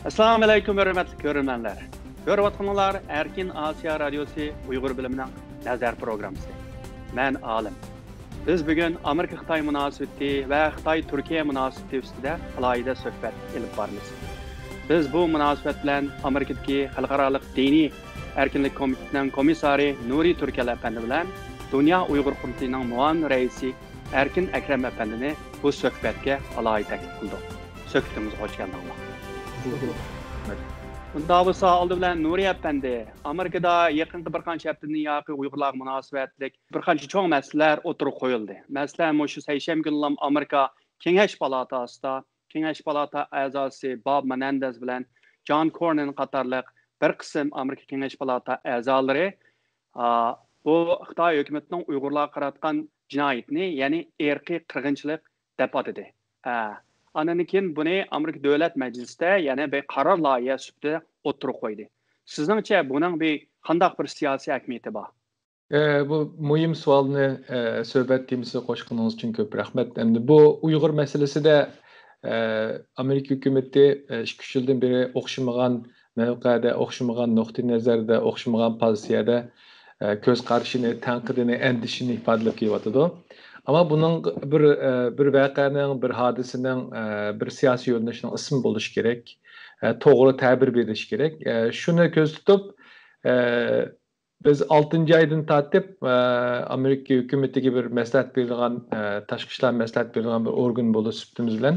Assalamu alaykum hörmətli görürmənlər. Görüyotqanlar Erkin Asiya Radiosu Uyğur biliminin nəzər proqramısı. Mən Alim. Biz bugün Amerika-Xitay münasibəti və Xitay-Türkiyə münasibəti üstüdə alayda söhbət elib barmız. Biz bu münasibət bilan Amerikadakı Xalqaralıq Dini Erkinlik Komitəsinin komissarı Nuri Türkel əfəndi bilan Dünya Uyğur Qurultayının muavin rəisi Erkin Əkrəm əfəndini bu söhbətə alayda təklif qıldıq. Söhbətimizə xoş gəldiniz. Bunda olsa aldı bilan Nuri əfəndi, Amerikada yaxın bir qancha həftədən yaxın Uyğurlar münasibətlik bir qancha çoğ məsələlər oturuq qoyuldu. Məsələn, şu səyşəm günü Amerika Kengash Palatasida Kengash Palata əzası Bob Menendez bilan John Cornyn qatarlıq bir qism Amerika Kengash Palata əzaları bu Xitoy hökumətinin Uyğurlarga qaratgan cinayətini, yəni irqi qırğınçılıq deb atadı. Andan keyin buni Amerika Davlat Məclisində, yəni bir qarar layihəsi üstüdə oturuq qoydu. Sizningcha buning bir qandaq bir siyasi əhəmiyyəti var? Bu mühim sualni söhbət temisi qoşqanınız üçün köp rəhmət. Endi bu Uyğur məsələsi də Amerika hökuməti 2-3 ildən beri oxşamagan mövqedə, oxşamagan nöqteyi nəzərdə, oxşamagan pozisiyada göz qarşını, tənqidini, əndişini ifadəlib kelyapti. Ama bunun bir vəqənin, bir hadisinin, bir siyasi yönəlişinin ismi buluş gerek, doğru təbir veriş gerek. Şunu göz tutup, biz 6. aydan tatip Amerika hükümeti gibi bir məsləhət verilən, Təşqi İşlər məsləhət verilən bir organ buluş sübtümüz bilan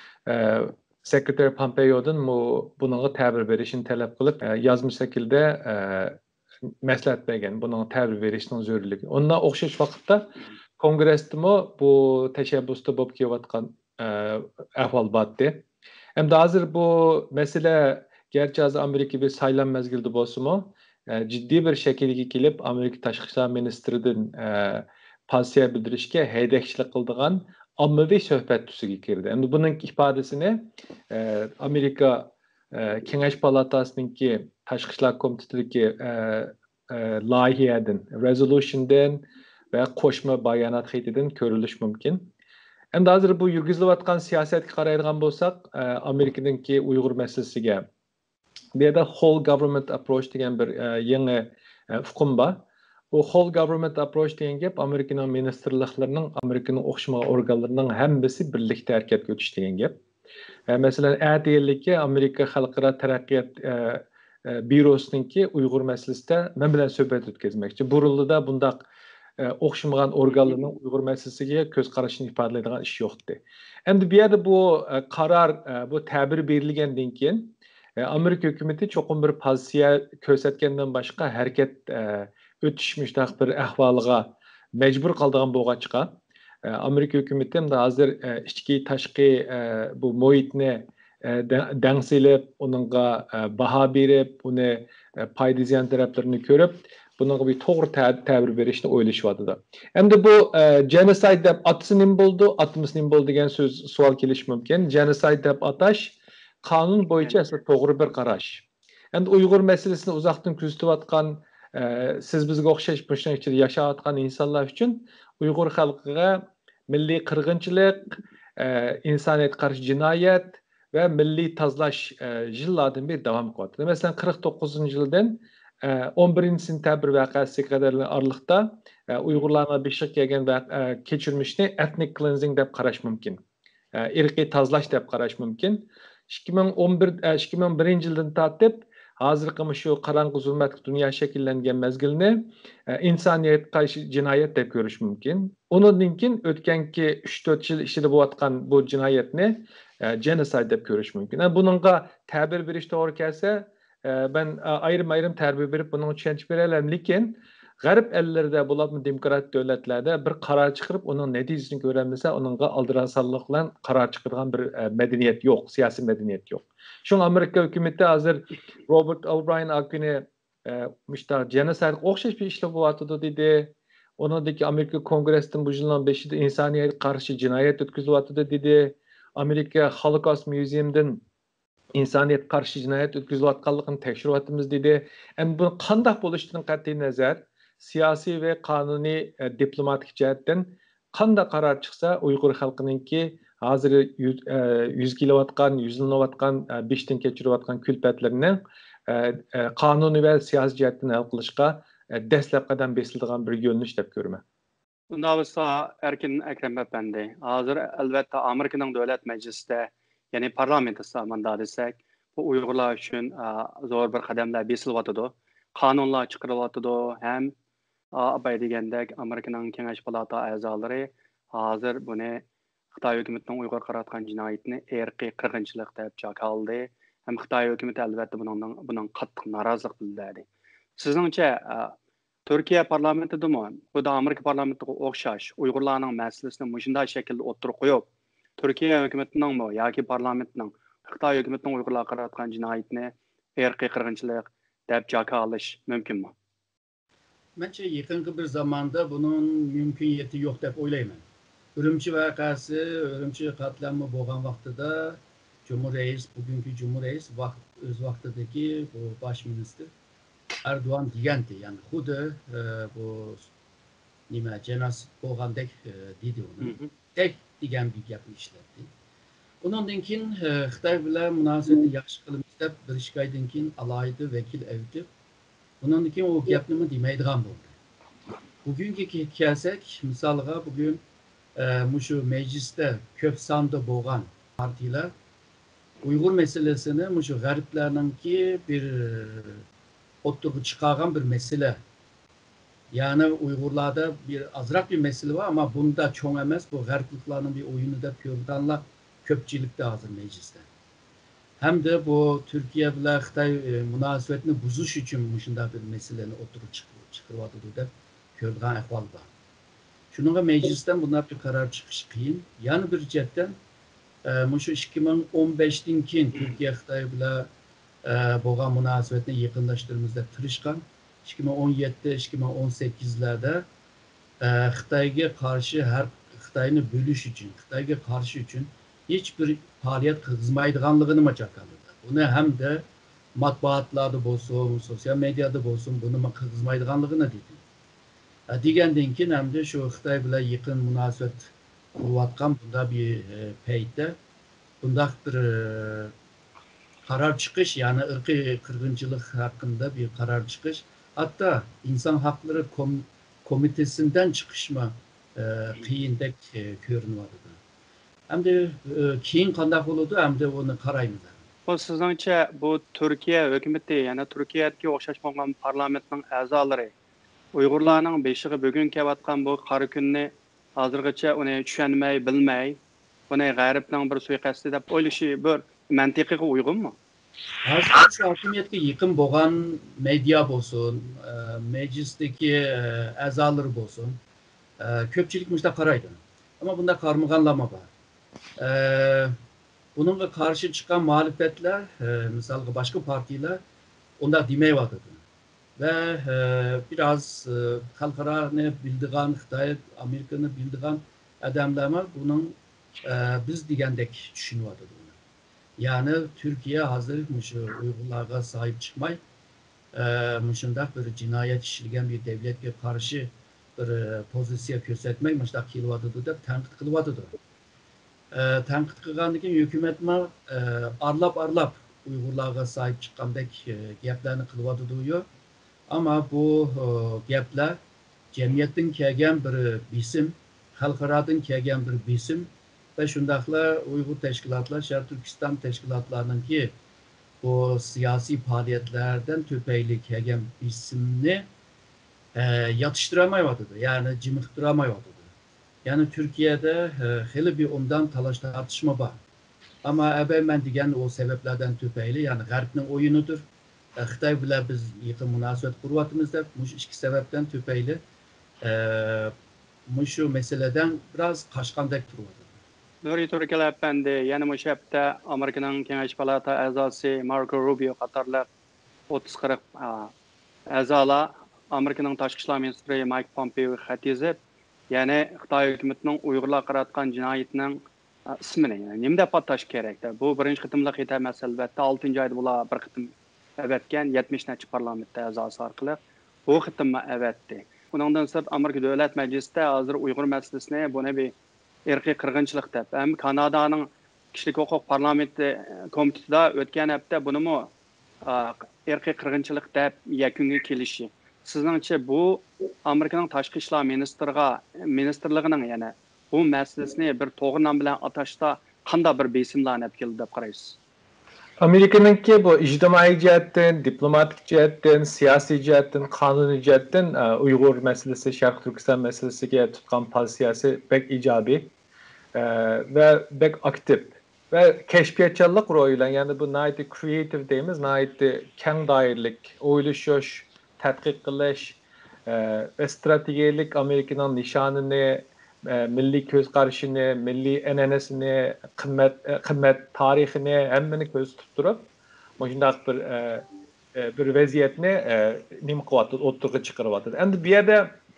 Sekreter Pompeo'dan bunun təbir verişini tələb qılıb, yazmış şəkildə məsləhət verən, bunun təbir verişinin zörürlüyü. Onunla oxşaş vaxtda Kongressdə bu təşəbbüsdə bo'lib kelayotgan ahvol batdı. Hem de hazır bu mesele gerçi az Amerika bir saylan mezgildi bo'lsa-mu, ciddi bir şekilde kelib Amerika Tashqi ishlar ministridan pozitsiya bildirishga haydakchilik qildigan ommaviy suhbat tusiga kirdi. Endi buning ifodasini Amerika Kengash Palatasiningki Tashqi ishlar komitetidagi loyihadan, resolutiondan ve koşma bayanat xeytidən görülüş mümkün. Hem de hazır bu yürgüzülüyotgan siyasetki qaraydigan bolsak, Amerika'daki Uyghur meselesiga bir yerde whole government approach degan bir yeni uqum var. Bu whole government approach degan gap Amerika'nın ministerliklərinin, Amerika'nın oxşamagan organlarının hemmesi birlikte hərəkət götüş degan gap. Mesela ədiyillikə Amerika Xalqara Tərəqqiyat Bürosununki Uyghur meselesinde mən bilan söhbət ötkəzməkçi. Burulluda bundaq oxşamagan organlarının Uyghur meselesiga göz qarashini ifadaləydigan iş yoxdur. Endi bu yerdə bu qarar, bu təbir berilgəndən keyin Amerika hökuməti çoxum bir pozitsiya göstərgəndən başqa hərəkət ötüşmüşdək bir əhvalığa məcbur qaldığan bolğaçqa Amerika hökuməti hem de hazır içki taşqi bu muhitni dəngsilib, onunğa baha berib, onu payda ziyan tərəflərini görüb bunun bir doğru təbir verişini oylaşıvadı da. Hem de bu genocide deb atısının buldu, atımısının buldu degan sual keliş mümkün. Genocide deb ataş kanun boyunca aslında doğru bir qaraş. Endi Uyghur meselesini uzaqdan küzütüvatqan, siz bizga oxşaş başına içinde yaşayatqan insanlar üçün Uyghur xalqiga milli qırğınçılıq, insaniyet qarşı cinayet ve milli tazlaş yıllardan beri devam qılyapti. Mesela 49-cu ildən 11. sentabr vəqəsi qədər aralıqda Uyğurlarına beşik gələn və keçirmişni ethnic cleansing deb qaraş mümkün. İrqi tazlaş deb qaraş mümkün. 2001-ci ildən tatib hazırqı şu qaranqı zulmətli dünya şəkillənən məzgilini insaniyyət qarşı cinayət deb görüş mümkün. Ondan keyin ötkənki 3-4 yıl işdə bolatqan bu cinayətni genocide deb görüş mümkün. Bununla təbir veriş doğru gəlsə ben ayrım terbiye verip bunun çenç verelim. Lakin Garip ellerde bulan demokrat devletlerde bir karar çıkarıp onun neticesini görenmese onunla aldıransallıkla karar çıkarılan bir medeniyet yok, siyasi medeniyet yok. Şu Amerika hükümeti hazır Robert O'Brien hakkını müştah genocide okşaş bir işle bu atıda dedi. Onundaki Amerika Kongresi'nin bu yılın 5'de insaniyet karşı cinayet ötküzü atıda dedi. Amerika Holocaust Museum'dan insaniyet karşı cinayet ötküzü atkallıkını tekşirivatımız dedi. Hem bunu kandak buluştuğunun kat'i nazar siyasi ve kanuni diplomatik cihetten kanda karar çıksa Uygur halkının ki hazır 100 kilovatkan, 100'lanıvatkan, 5'ten keçirivatkan külpetlerinin kanuni ve siyasi cihetten hal kılışka destlep kadar besildiğin bir görünüş dep görme. Bunda olsa Erkin Ekrem Efendi, hazır elbette Amerika'nın Devlet Meclisi'de, yani parlamentosu manda desek, bu Uygurlar için zor bir kademler besilvatıdı. Kanunlar çıkarılatıdı. Hem abay degendek Amerika'nın Kengeş Palata azaları hazır bunu Xitay hükümetinin Uygur qaratgan cinayetini erki qırgınçılık dep çakaldı. Hem Xitay hükümeti elbette bunun qattiq narazılıq bildirdi. Sizningçe Türkiye parlamentoda mı? Bu da Amerika parlamentoga o'xshash Uygurlarning masalasini mushunday shaklda o'ttirib qo'yib, Türkiye hükümetinin mi yoki parlamentning Xitoy hükümetinin Uygurlarga qaratgan jinoyatni erkiy qirg'inchilik deb jaka olish mumkinmi? Bence yakın bir zamanda bunun mümküniyeti yok deb o'ylayman. Ürümçi vakası, Ürümçi katliamı bo'lgan vaqtida Cumhur Reis, bugünkü Cumhur Reis öz vaqtidagi bu baş minister Erdoğan deganti, yani xuddi bu nima genosid bo'lgandek dedi onu. Tek degan bir gapni ishlatdi. Undan keyin Xitoy bilan munosabatni yaxshi qilamiz deb bir ikki oydan keyin alohida vakil avtib, undan keyin o gapni demaydigan bo'ldi. Bugunga kelsak, misolga bugun şu mecliste köp sonda bo'lgan partiyalar Uygur meselesini şu g'arblarninki bir o'ttirib chiqargan bir mesele. Yani Uygurlarda bir azrak bir mesele var ama bunda çoğun emas, bu g'arbliklarning bir oyunu deb ko'rganlar ko'pchilikda hozir mecliste. Hem de bu Türkiye bilan Xitoy munosabatini buzish uchun shunday bir meseleni o'ttirib chiqaryapti deb ko'rgan ahvol bor. Şununla meclisten bunlar bir karar çıkış qiyin. Yani bir cihetten şu 2015'ten keyin Türkiye Xitoy bilan bo'lgan munosabatni yaqinlashtirishga tirishgan. 2017-2018'lerde Xitoyga qarshi Xitoyni bo'lish uchun, Xitoyga qarshi uchun hiçbir faaliyet qilmaydiganligini maçakaladi. Bunu hem de matbuatlarda bo'lsin, sosyal medyada bo'lsin, bunu qilmaydiganligini dedi. Degenden keyin hem de şu Xitoy bilan yaqin munosabat qurayotgan bunda bir paytda bundaq bir karar çıkış, yani ırkı kırgıncılık hakkında bir karar çıkış, hatta insan hakları komitesinden çıkışma kıyındek görünüyordu. Hem de keyin qandaq oldu, hem de onu qaraymiz. Bu sizningcha bu Türkiye hükümeti, yani Türkiye'deki o'xshash bo'lgan parlamentning a'zolari Uygurlarning beshig'i bugun kelayotgan bu qora kunni hozirgacha uni tushunmay, bilmay, buni g'arbning bir suiqasdi deb o'ylashi bir mantiqiga uygunmi? Hozir şu hakimiyetga yaqin bo'lgan medya bo'lsin, meclisteki a'zolar bo'lsin, ko'pchilik mushta qaraydi. Ama bunda qarmag'anlama bor. Bununla karşı çıkan muhalefetler, mesela başka partiler onda demeyiyordu. Ve biraz halklarını bildiğin, Xitoy, Amerika'nı bildiğin adamlar bunun biz degendek düşünüyordu. Yani Türkiye hazır Uygurlarga sahip çıkmay, şundak bir cinayet işilgen bir devletke karşı bir pozisiya ko'rsatmay, muştaq kelyapti deb tanqid qilyapti. Tanqid qilgandan keyin hukumat arlab Uygurlarga sahip chiqqandek gaplarni qilyapti. Ama bu gaplar cemiyettin kelgan bir bisim, xalqaradan kelgan bir bisim ve şundaqla Uygur teşkilatlar, Şarkı Türkistan teşkilatlarınınki bu siyasi faaliyetlerden tüpeyli kelgan bisimni yatıştıramayotdi, yani jimiqtiramayotdi. Yani Türkiye'de hele bir ondan talaş tartışma var. Ama ben degan o sebeplerden tüpeyli, yani G'arbning oyunudur. Xitoy bilan biz yaqin munosabat quryapmiz deb, mush ikki sebepten tüpeyli şu meseleden biraz qaçqandek turibdi. Nuri Turkal Efendi, yani bu hafta Amerika'nın Kengeş Palata a'zosi Marco Rubio qatorliq 30-40 a'zolar Amerika'nın Tashqi ishlar ministri Mike Pompeo xat yozib, yani Xitoy hukumatining Uyg'urlarga qaratgan jinoyatining ismini nima deb atash kerak? Bu birinchi qitimliq xita emas, albatta 6-oyda bular bir qitim avatgan 70 necha parlament a'zosi orqali bu qitimni avatdi. Bundan sirt Amerika Davlat Majlisida hozir Uyg'ur masalasini buni bir irqiy qirg'inchilik deb. Ham Kanadaning kishilik huquq parlamenti komitetida o'tgan hafta bunimi irqiy qirg'inchilik deb yakunga kelishi. Sizningcha bu Amerikaning tashqi ishlar ministrligining yana bu masalasini bir to'g'ri nom bilan atashda qanday bir besimlarni olib keldi deb qaraysiz? Amerika'nınki bu ictimai cihetten, diplomatik cihetten, siyasi cihetten, kanuni cihetten Uygur meselesi, Şarkı Türkistan meselesiga tutgan pozitsiyasi pek icabi ve pek aktif. Ve keşfiyatçılık rolüyle yani bu naiti creative deyimiz, naiti keng dairlik, oylaşış, tədqiq qilish ve stratejilik Amerika'nın nişanını, milli göz qarashini, milli ananesini, qimmat tarixini hammani ko'z tutib shunday bir vaziyatni nima qilyapti, o'ttirg'i chiqaryapti. Endi bu yerda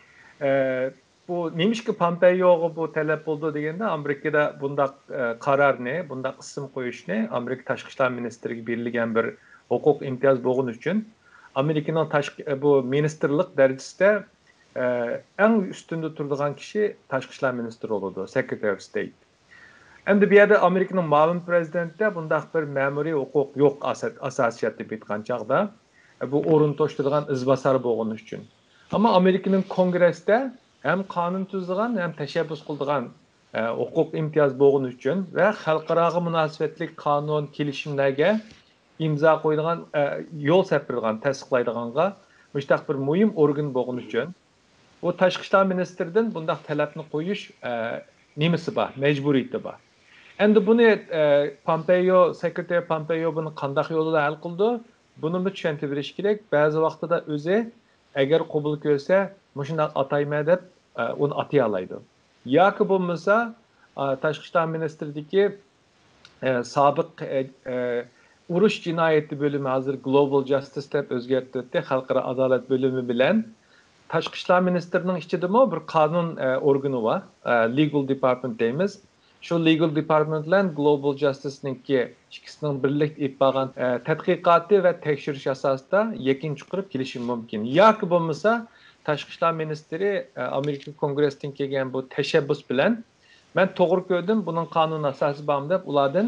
bu nimishki Pompeo'ga bu talab bo'ldi deganda Amerikada bundaq qarorni, bundaq ism qo'yishni Amerika tashqi ishlar ministriga berilgan bir huquq imtiyoz bo'lgani uchun Amerika'nın bu ministerlik darajasida en üstünde turduğun kişi Tashqi ishlar ministri oldu, Secretary of State. Endi bu yerda Amerika'nın ma'lum prezidenti bundaq bir ma'muriy huquq yo'q asosiyat deb aytgan chaqda bu o'rin to'shtirgan izbosar bo'lgani uchun. Ammo Amerika'nın kongressda hem qonun tuzgan hem tashabbus qildigan huquq imtiyoz bo'lgani uchun va xalqaro munosabatlik qonun kelishimlarga imzo qo'ydigan yo'l sapirgan, tasdiqlaydiganga mushtaq bir muhim organ bo'lgani uchun o tashqi ishlar ministridan bundaq talabni qo'yish nimasi bor, majburiyati bor. Endi buni Secretary Pompeo buni qanday yo'lda hal qildi? Buni tushuntirish kerak. Ba'zi vaqtida o'zi agar qabul ko'rsa, shunday atayma deb uni atay oladi. Yoki bo'lmasa tashqi ishlar ministridagi sobiq urush jinoyati bo'limi hozir Global Justice deb o'zgartirdi, xalqaro adolat bo'limi bilan Tashqi ishlar ministrining ichidami bir qonun organi bor, Legal Department deymiz. Shu Legal Department bilan Global Justice'ninki ikkisining birlikda olib borgan tadqiqoti va tekshirish asosida yakun chiqarib kelishi mumkin. Yoki bo'lmasa tashqi ishlar ministri Amerika Kongressidan kelgan bu tashabbus bilan men to'g'ri ko'rdim, buning qonun asosi bormi deb ulardan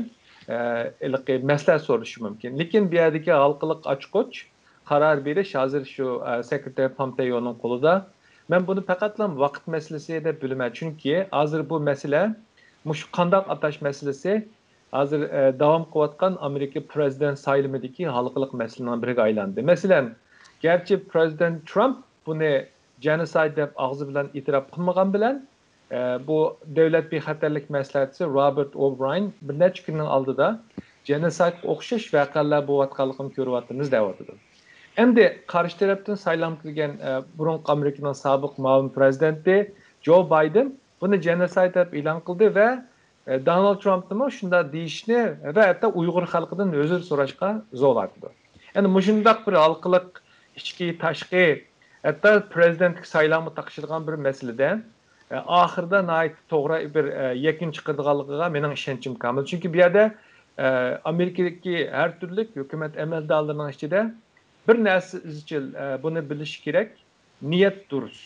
maslahat so'rashi mumkin. Lekin bu yerdagi xalqiliq ochqoch karar beriş hazır şu Secretary Pompeo'nun kolunda. Ben bunu faqatlam vaqt meselesi deb bilaman. Çünkü hazır bu mesele, şu qandaq atash meselesi hazır davam qilayotgan Amerika prezident sayılımidagi xalqiliq meselenin biriga aylandi. Mesela, gerçi President Trump bunu genocide deb ağzı bilan e'tirof qilmagan bilan bu davlat bexatarlik maslahatchisi Robert O'Brien bir necha kunning oldida genocide o'xshash voqealar bo'layotganligini ko'ryapmiz deyapti. Endi qarshi tarafdan saylantirilgan burunqi Amerikaning sobiq ma'lum prezidenti Joe Biden buni genocide deb e'lon qildi va Donald Trumpni shunda deyishni va hatto Uyg'ur xalqidan uzr so'rashga zo'rlatdi. Endi mushundaq bir xalqiliq ichki tashqi hatto prezidentlik saylanma taqishilgan bir masalada oxirida to'g'ri bir yakun chiqardiganligiga mening ishonchim komil. Chunki bu yerda Amerikadagi har turli hukumat amaldorlarining ichida bir narsa izchil buni bilish kerak, niyat durust.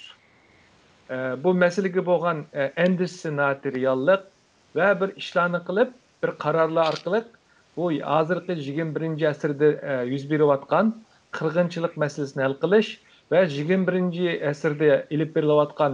Bu masalaga bo'lgan antissenatiyallik va bir ishlarni qilib, bir qarorlar orqali bu hozirgi 21-asrda yuz berayotgan qirg'inchilik masalasini hal qilish va 21-asrda ilib berilayotgan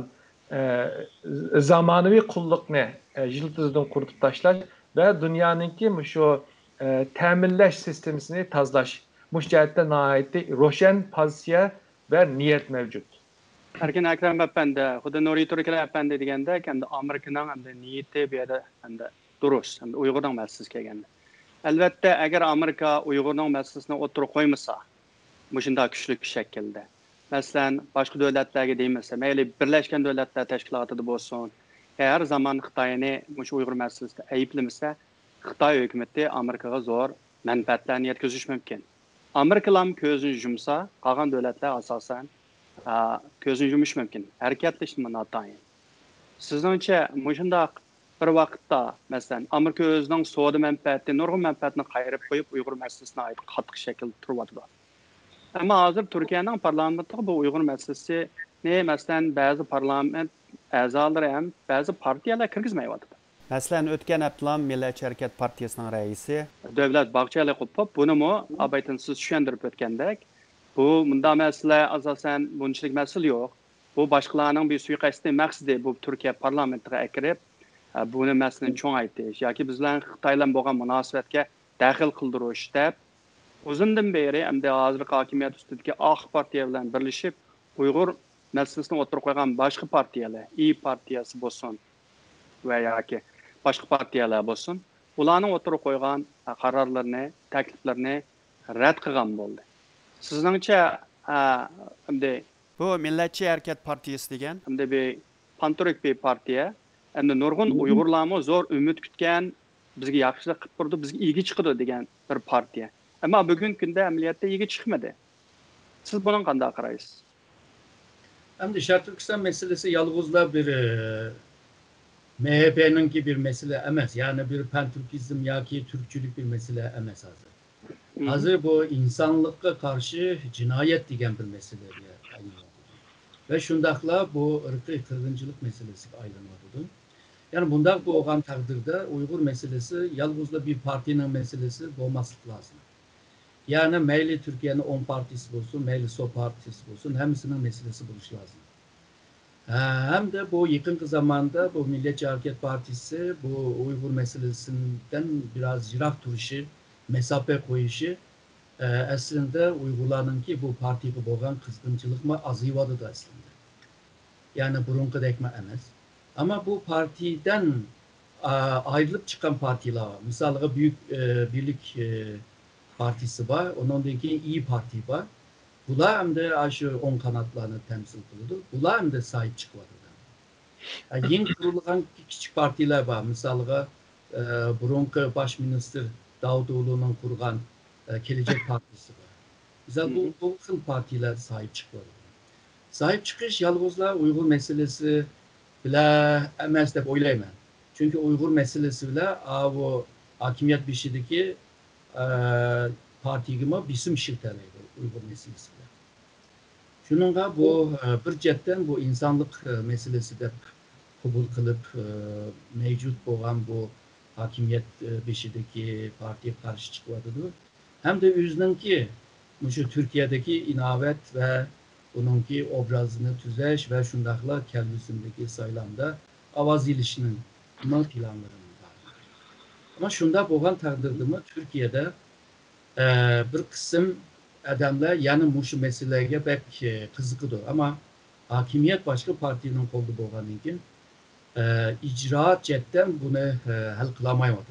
zamonaviy qulluqni yiltizdan quritib tashlash va dunyoninki shu ta'minlash sistemasini tozalash müşahede naiti roşen pozitsiya ve niyet mevcut. Erkin Akram Efendi, Xudo Nuri Turkiya Efendi deganda, kendi Amerika'nın hem de niyeti bir yerde hem de durust, hem de Uygur'dan meselesi kelganda. Elbette eğer Amerika Uygur'dan meselesine oturup koymasa, bu şunda güçlü bir şekilde. Mesela başka devletlerge değilmese, meyli Birleşken Devletler Teşkilatı'da olsun, her zaman Xitay'ını bu Uygur meselesinde ayıplamasa, Xitay hükümeti Amerika'ya zor menfaatlerini yetkazış mümkün. Amerikalam közünü yumsa, qalan devletler asasen közünü yumuş mümkün. Hareketleşme natayın. Sizningcha mushundaq bir vaqtda, masalan, Amerika o'zining savdo manfaatini, nurg'un manfaatini qayirib qo'yib, Uyg'ur masalasini aytib qattiq shaklda turyapti. Ammo hozir Turkiyaning parlamenti bu Uyg'ur masalasini, masalan, ba'zi parlament a'zolari ham ba'zi partiyalar kirgizmayapti. Masalan, o'tgan haftalar Millatchi Harakat partiyasining raisi Davlat Bag'chali Qopov bunimi abaytinsiz tushuntirib o'tgandek, bu bunda masala asosan bunchalik masala yo'q. Bu boshqalarning bir suiqasdi maqsadi bu Turkiya parlamentiga akirib, buni masalani cho'ngaytirish yoki bizlar Xitoylar bo'lgan munosabatga daxil qildirish deb uzundan beri hamda hozirgi hokimiyat ustidagi oq partiya bilan birlashib Uyg'ur masalasini o'tirib qo'ygan boshqa partiyalar, partiyasi bo'lsin va yoki boshqa partiyalar bo'lsin, ularning o'tirib qo'ygan qarorlarini, takliflarini rad qilgan bo'ldi. Sizningcha hamda bu Millatchi Harakat partiyasi degan hamda bir panturuk bir partiya, hamda nurg'un Uyg'urlarni zo'r umid kutgan, bizga yaxshilik qilib turdi, bizga ega chiqadi degan bir partiya. Ama bugungi kunda amaliyotda ega chiqmadi. Siz buni qanday qaraysiz? Hem de Şarkı Türkistan meselesi yalnızla bir MHP'ninki bir mesele emez. Yani bir Pantürkizm yaki Türkçülük bir mesele emez hazır. Hazır bu insanlıkla karşı cinayet diyen bir mesele diye aylanmadı. Ve şundakla bu ırkı kırgıncılık meselesi aylanmadı. Yani bundan bu olan takdirde Uygur meselesi yalnızla bir partinin meselesi olması lazım. Yani meyli Türkiye'nin 10 partisi olsun, meyli SO partisi olsun, hepsinin meselesi buluş lazım. Hem de bu yakın zamanda bu Milliyetçi Hareket Partisi bu Uygur meselesinden biraz jirak duruşu, mesafe koyuşu aslında Uygurların ki bu partiye boğan kızgınçılık mı azıyvadı da aslında. Yani burunku dekme emez. Ama bu partiden ayrılıp çıkan partiler var. Mesela Büyük Birlik Partisi var, onundaki İyi Parti var. Bunlar hem de aşı 10 kanatlarını temsil kıldı. Bunlar hem de sahip çıkmadı. Yani yeni kurulan küçük partiler var. Mesela burunku Başminister Davutoğlu'nun kurgan Gelecek Partisi var. Mesela bu kıl partiler sahip çıkmadı. Sahip çıkış yalnızla Uygur meselesi bile emez de oylayman. Çünkü Uygur meselesi bile bu hakimiyet bir şeydeki partigime bizim şirketleriydi Uygur meselesi bile. Şununla bu bir cepten bu insanlık meselesi de kabul kılıp mevcut olan bu hakimiyet bir şeydeki partiye karşı çıkmadıdır. Hem de üzünün ki şu Türkiye'deki inavet ve onunki obrazını tüzeş ve şundakla kendisindeki sayılamda avaz ilişinin planlarının var. Ama şunda boğan takdirimi Türkiye'de bir kısım adamlar yani muşu meseleye pek kızıkıdır. Ama hakimiyet başka partinin koldu boğan için icraat cidden bunu hal kılamayamadı.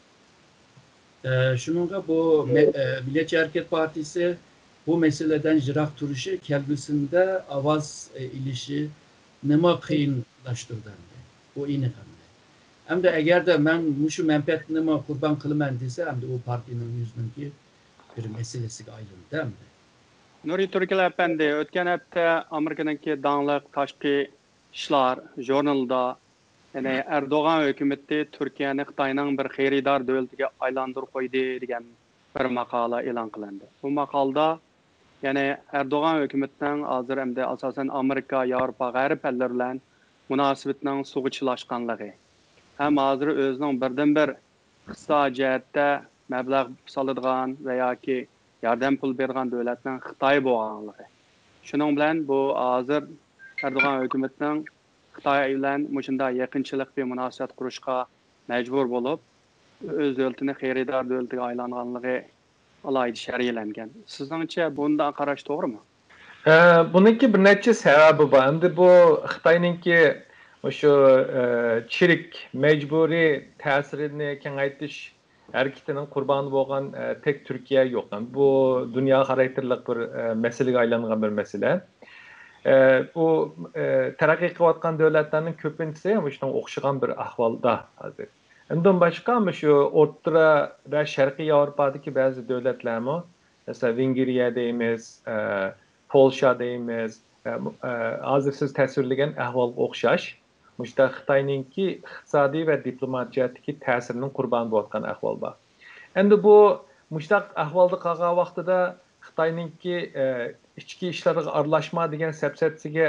Şununla bu Milliyetçi Hareket Partisi bu meseleden jirak duruşu kendisinde avaz ilişi nima kıyınlaştırdı. Bu iyi nekamde. Hem de eğer de ben muşu menfaatini kurban kılman dese hem de o partinin yüzündeki bir meselesi ayrıldı değil mi? Nuri Türkiye Efendi, ötken hafta Amerika'daki dağınlık taşqi işler jurnalda yani Erdoğan hükümeti Türkiye'nin Xitayning bir xeridar devletiga aylantirib qo'ydi degan bir maqola e'lon qilindi. Bu maqolada yani Erdoğan hükümetining hozir hamda asosan Amerika, Yevropa, G'arb ellar bilan munosabatning sug'uchilashganligi ham hozir o'zining birdan-bir iqtisodiy jihatda mablag' soladigan va yoki yordam pul bergan davlatning Xitoy bo'lganligi. Shuning bilan bu hozir Erdo'g'an hukumatining Xitoy bilan mushunda yaqinchilik bir munosabat qurishga majbur bo'lib, o'z davlatini xaridor davlatiga aylanganligi alohida sharhlangan. Sizningcha bunday qarash to'g'rimi? Buniki bir necha sababi bor. Endi bu Xitoyninki o'sha chirik majburiy ta'sirini kengaytirish hareketinin qurboni bo'lgan tek Türkiye yok. Yani bu dünya xarakterlik bir meseleге aylangan bir mesele. Bu taraqqiy qilayotgan davlatlarning ko'pinchisi ham shunga o'xshagan bir ahvolda hozir. Undan boshqa shu o'rta va sharqiy Yevropadagi ba'zi davlatlarmi, masalan Vengriya deymiz, Polsha deymiz, hozir siz tasvirlagan ahvolga o'xshash Muşta Xitayninki iqtisodiy va diplomat jihatdagi ta'sirining qurboni bo'layotgan ahvol bor. Endi bu mushtaq ahvolda qolgan vaqtida Xitayninki ichki ishlarga aralashma degan sapsatisiga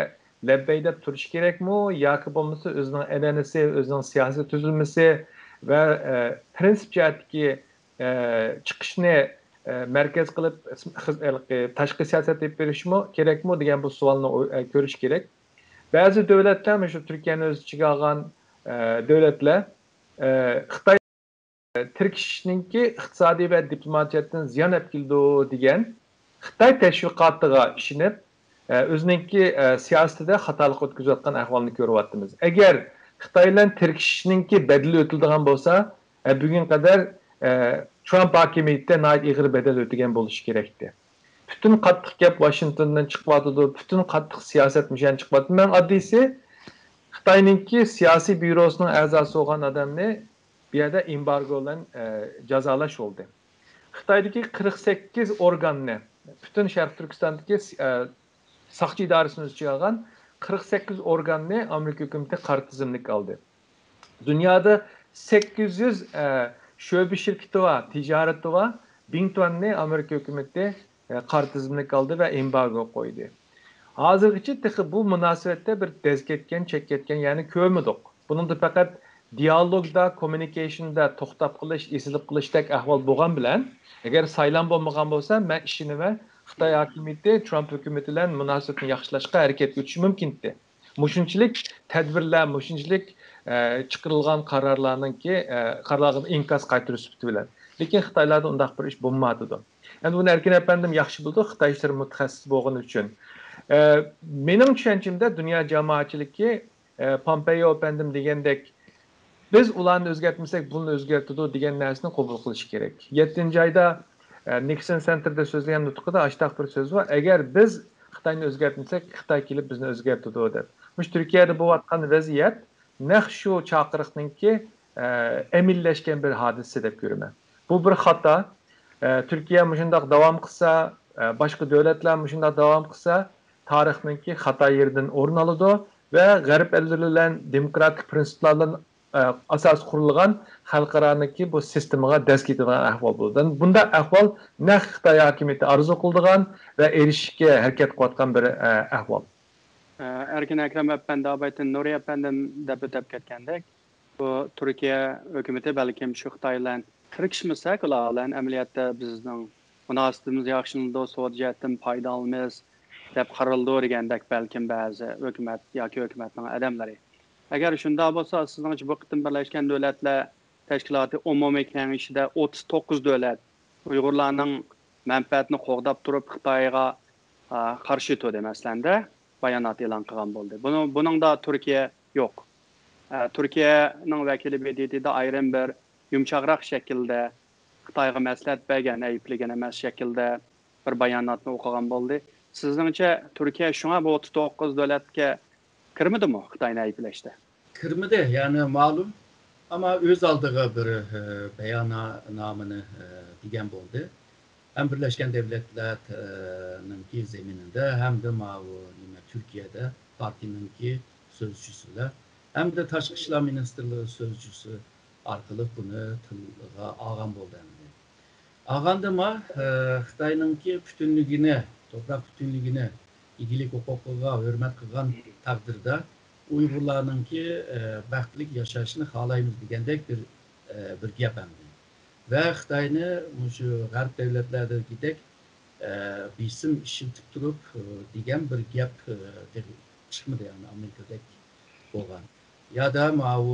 lebbey deb turish kerakmi yoki bo'lmasa o'zining an'anasi, o'zining siyosiy tuzilmasi va prinsip jihatdagi chiqishni merkez qilib tashqi siyosat deb berishmi kerakmi degan bu savolni ko'rish kerak. Ba'zi davlatlar, shu Turkiyani o'z ichiga olgan davlatlar Xitoy tirkishninki iqtisodiy va diplomatiyadan ziyon olib keldi degan Xitoy tashviqotiga ishonib o'zininki siyosatida xatolik o'tkazayotgan ahvolni ko'ryapmiz. Agar Xitoy bilan tirkishninki bedeli o'tiladigan bo'lsa, bugun qadar Trump hokimiyatida nihoyat ig'ir bedel o'tagan bo'lishi kerakdi. Bütün qattiq gap Washingtondan chiqyapti, bütün qattiq siyosat mishan chiqyapti. Men oddiysi Xitoyninki siyosiy byurosining a'zosi bo'lgan odamni bu yerda embargo bilan jazolash bo'ldi. Xitoydagi 48 organni, bütün Sharq Turkistondagi saqchi idorasini o'z ichiga olgan 48 organni Amerika hukumati qora tizimlik oldi. Dunyoda 800 şöbe şirketi var, ticareti var, 1000 tonne Amerika hükümeti qora tizimlik oldi ve embargo qo'ydi. Hozirgacha bu munosabatda bir dezketgan, chekketgan, ya'ni ko'rmadik. Buningda faqat dialogda, communicationda to'xtab qilish, esilib qilishdek ahvol bo'lgan bilan, agar saylan bo'lmagan bo'lsa, men ishini va Xitoy hokimiyati Trump hukumati bilan munosabatni yaxshilashga harakat qilishi mumkin edi. Mushunchilik tadbirlar, mushunchilik chiqarilgan qarorlarning inkos qaytirish sifati bilan. Lekin Xitoylarda undaq bir ish bo'lmadi. Endi buni Erkin apandim yaxshi bildi, Xitoy ishlari mutaxassis bo'lgani uchun. Mening tushunchimda dunyo jamoatchiligi Pompeo apandim degandek biz ularni o'zgartmasak buni o'zgartadi degan narsani qabul qilish kerak. 7-oyda Nixon Center'da so'zlagan nutqida ashtaq bir so'z bor. Agar biz Xitoyni o'zgartmasak, Xitoy kelib bizni o'zgartadi deb. Mush Turkiyada bo'layotgan vaziyat naq shu chaqiriqninki emillashgan bir hodisa deb ko'raman. Bu bir xato. Turkiya shundoq davom qilsa, boshqa davlatlar shundoq davom qilsa, tarixninki xato yerdan o'rin oladi va g'arb ellari bilan demokratik prinsiplardan asos qurilgan xalqaroniki bu sistemaga daz ketadigan ahvol bo'ldi. Bunda ahvol naq Xitoy hokimiyati arzu qildigan va erishishga harakat qilayotgan bir ahvol. Erkin Akram Efendi Abaytin Nuri Efendim deb o'tib ketgandek, bu Turkiya hukumati balkim shu Xitoy bilan kirishmasak, ular bilan amaliyotda bizning munosabatimiz yaxshilanadi, savdo jihatdan foyda olamiz deb qaraldi degandek balkim ba'zi hukumat yoki hukumatning odamlari. Agar shunday bo'lsa, sizningcha bu qitim Birlashgan Davlatlar Tashkiloti umumiy kengashida 39 davlat Uyg'urlarning manfaatini qo'g'dab turib Xitoyga qarshi turdi masalanda bayonot e'lon qilgan bo'ldi. Buningda Turkiya yo'q. Turkiyaning vakili BDT'da ayrim bir yumshoqroq shaklda Xitoyga maslahat bergan, ayblagan emas shaklda bir bayonotni o'qigan bo'ldi. Sizningcha Turkiya shunga bu 39 davlatga kirmidimi Xitoyni ayblashda? Kirmidi, yani ma'lum. Ama öz aldığı bir beyanatnamını degan bo'ldi. Hem Birleşken Devletler'ninki zemininde hem de Türkiye'de partininki sözcüsüler hem de Tashqi ishlar Ministerliği sözcüsü arkalık bunu tılga ağam bo'ldi. Ağandama Xitoyninki bütünlüğüne, toprak bütünlüğüne, igilik hukukuga hürmet qilgan taqdirda Uyg'urlarninki baxtli yashashini xohlaymiz degandek bir gap hamdi. Ve Xitoyni shu g'arb davlatlaridagidek bisim ishiltib turib degan bir gap chiqmadi, yani Amerikadek bo'lgan. Ya da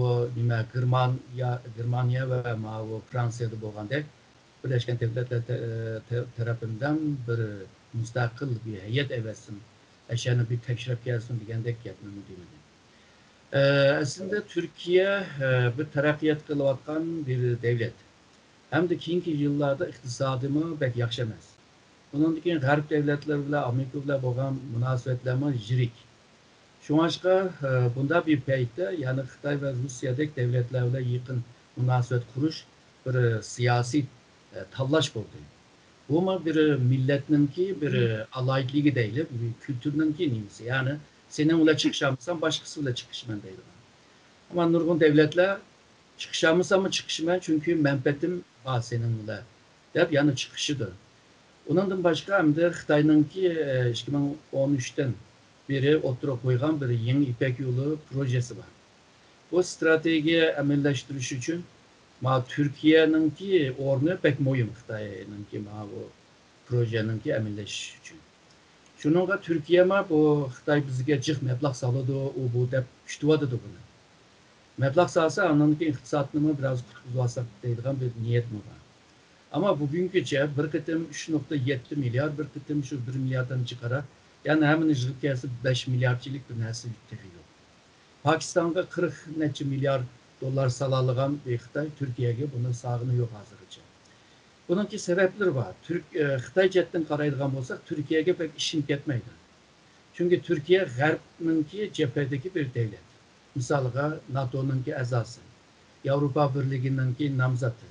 Germaniya ve Fransiyada bo'lgandek Birleşken Devletler tarafından bir müstakil bir heyet evetsin, eşyanı bir tekşirip gelsin degandek gapni demedi. Aslında Türkiye bir taraqqiyot qilayotgan bir devlet. Hem de keyingi yıllarda iqtisadımı pek yaxshi emas. Bundan keyin g'arb devletleri bilan Amerika bilan bo'lgan munosabatlarimiz yirik. Shunga bunda bir paytda, yani Xitoy ve Rusiyadek devletler bilan yaqin munosabat qurish bir siyosiy tanlash bo'ldi. Bu bir milletninki bir alayligi değil, bir kültürninki nimisi. Yani senin ula çıkışamısan başkası ula çıkışman deydi. Ama nurgun devletler çıkışamısan mı çıkışman çünkü menfaatim var senin ula deyip yani çıkışıdır. Ondan başka hem de Xitoyninki 2013'ten biri o'tira qo'ygan bir yangi İpek Yolu projesi var. Bu stratejiye amallashtirish uchun Türkiye'ninki o'rni pek muhim Xitoyninki bu projeninki amallashish uchun. Shuningga Türkiye bu Xitoy bizga jiq mablag' soladi, u bu deb kutyapti buni. Mablag' solsa, onunki iqtisodni biraz qutqizib deydigan bir niyat var. Ama bugünküçe bir kıtım 3.7 milyar, bir kıtım şu 1 milyardan çıkara, yani hemen ülkesi 5 milyarçılık bir nesil yok. Pakistan'a 40 neçe milyar dolar salalıgan bir Xitay, Türkiye'ye bunu sağını yok hazırlıca. Bununki sebepleri var. Xitay cetten karaydıgan olsak, Türkiye'ye pek işin ketmeydi. Çünkü Türkiye Garb'ninki cephedeki bir devlet. Misalga NATO'nunki azası, Avrupa Birliği'ninki namzatı.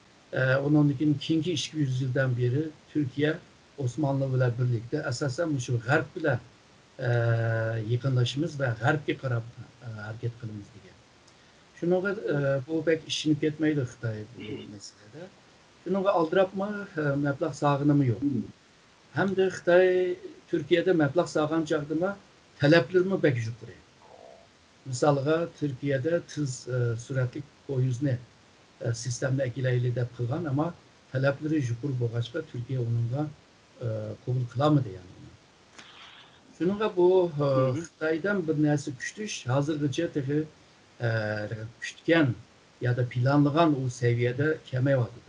Onun için ikinci 200 yıldan beri Türkiye Osmanlı ile birlikte esasen şu Garp ile yakınlaşımız ve Garp'e karab hareket kılımız diye. Şunu bu pek işini etmeydi Xitay bu meselede. Şunu aldırapma meblag sağınımı yok. Hem de Xitay Türkiye'de meblag sağın çağdığıma taleplerimi pek yukarı. Misalga Türkiye'de tız süratli koyuzne sistemde ekileyli de kılgan ama talepleri yukarı boğaçka Türkiye onunla kabul kılamadı yani. Şununla bu Xitay'dan bir nesi küçtüş, hazırlıca tabi küçtüken ya da planlanan o seviyede kemey vardı.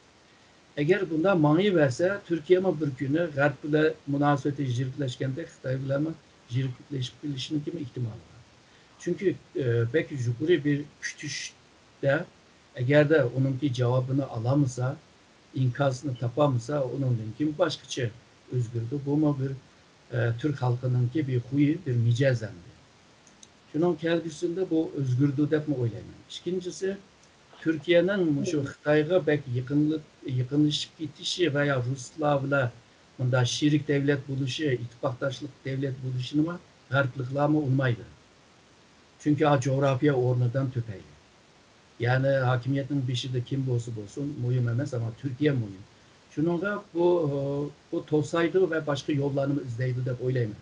Eğer bunda mani verse Türkiye mi bir günü Garp ile münasebeti jirikleşkende Xitay ile mi jirikleşişinin kimi ihtimali var. Çünkü belki yukarı bir küçtüşte eğer de onunki cevabını alamasa, inkazını tapamasa onunki başkaça özgürdü. Bu mu bir Türk halkınınki bir huyu, bir micezendi. Şunun kelbisinde bu özgürdü de mi oylayın. İkincisi, Türkiye'nin şu Xitay'a belki yakınlaşıp gitişi veya Ruslarla bunda şirik devlet buluşu, ittifaktaşlık devlet buluşunu mu garplıkla mı olmaydı. Çünkü coğrafya ornadan tüpeyli. Yani hakimiyetin bir de kim olsa olsun mühim emez ama Türkiye mühim. Şununla bu tolsaydı ve başka yollarını izleydi de oylayın.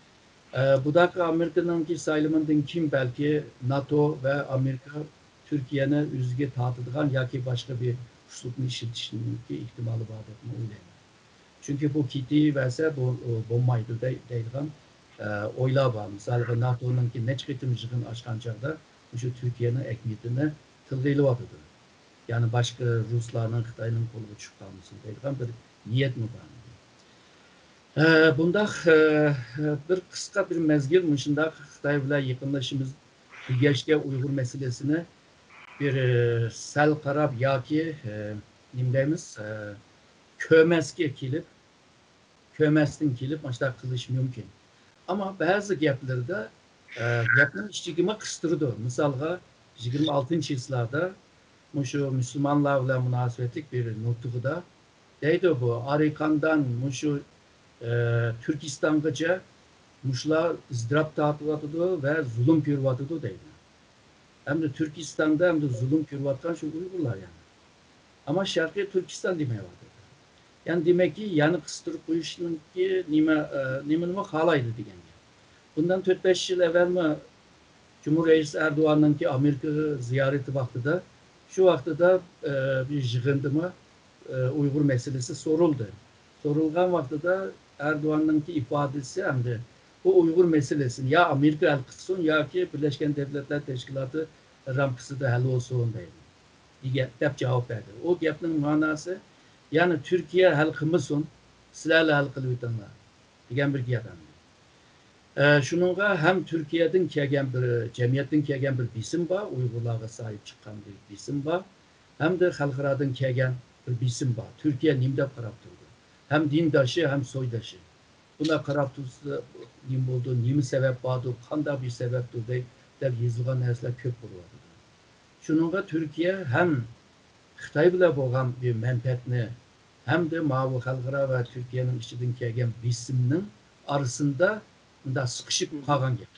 Bu da Amerika'nın ki sayılımından kim belki NATO ve Amerika Türkiye'ne üzge tatıdıgan ya ki başka bir usluplu işletişinin ki ihtimali vardır mı oylayın. Çünkü bu kiti verse bu bombaydı deydigan oylar var. Mesela NATO'nun ki ne çıkıtımcılığın aşkancada şu Türkiye'nin ekmiyetine tılgıylı vardır. Yani başka Ruslarla Xitay'ın kolu uçup kalmasın deydigan bir niyet mi var? Bunda bir kısa bir mezgil mışında Xitay ile yakınlaşımız geçke Uygur meselesine bir sel karab ya ki nimdemiz kömeske kilip kömestin kilip maçta kılış mümkün. Ama bazı geplerde yapının işçiliğime kıstırdı. Misalga 26. yıllarda şu Müslümanlarla münasebetlik bir noktada deydi bu Arikan'dan şu Türkistan'gaca muşlar ızdırap dağıtıladı ve zulüm kürvatıdı deydi. Hem de Türkistan'da hem de zulüm kürvatkan şu Uygurlar yani. Ama Şarkı Türkistan demeye vardı. Yani demek ki yani kıstırıp bu işin ki nimenime halaydı diyen. Bundan 4-5 yıl evvel mi Cumhurreis Erdoğan'ın ki Amerika ziyareti vaktida şu vaktida bir jığıntıma Uygur meselesi soruldu. Sorulgan vaktida Erdoğan'ın ki ifadesi hem de bu Uygur meselesini ya Amerika el kısın ya ki Birleşken Devletler Teşkilatı ramkısı da hal olsun deydi. Dep cevap verdi. O yapının manası yani Türkiye halkımızın sizlerle hal kılıvıtanlar. Diyen bir giyatan. Şununla hem Türkiye'den kegen bir cemiyetin kegen bir bisim var, Uygurlar'a sahip çıkan bir bisim var. Hem de halkıradan kegen bir bisim var. Türkiye nimde karab durdu. Hem dindaşı hem soydaşı. Buna karab durdu, nim oldu, nimi sebep vardı, kanda bir sebep durdu. Der yazılgan nesler köp bulurdu. Şununla Türkiye hem Xitay bile boğan bir menfaatini hem de mavi halkıra ve Türkiye'nin işçiden kegen bisiminin arasında da sıkışıp kalgan gibi.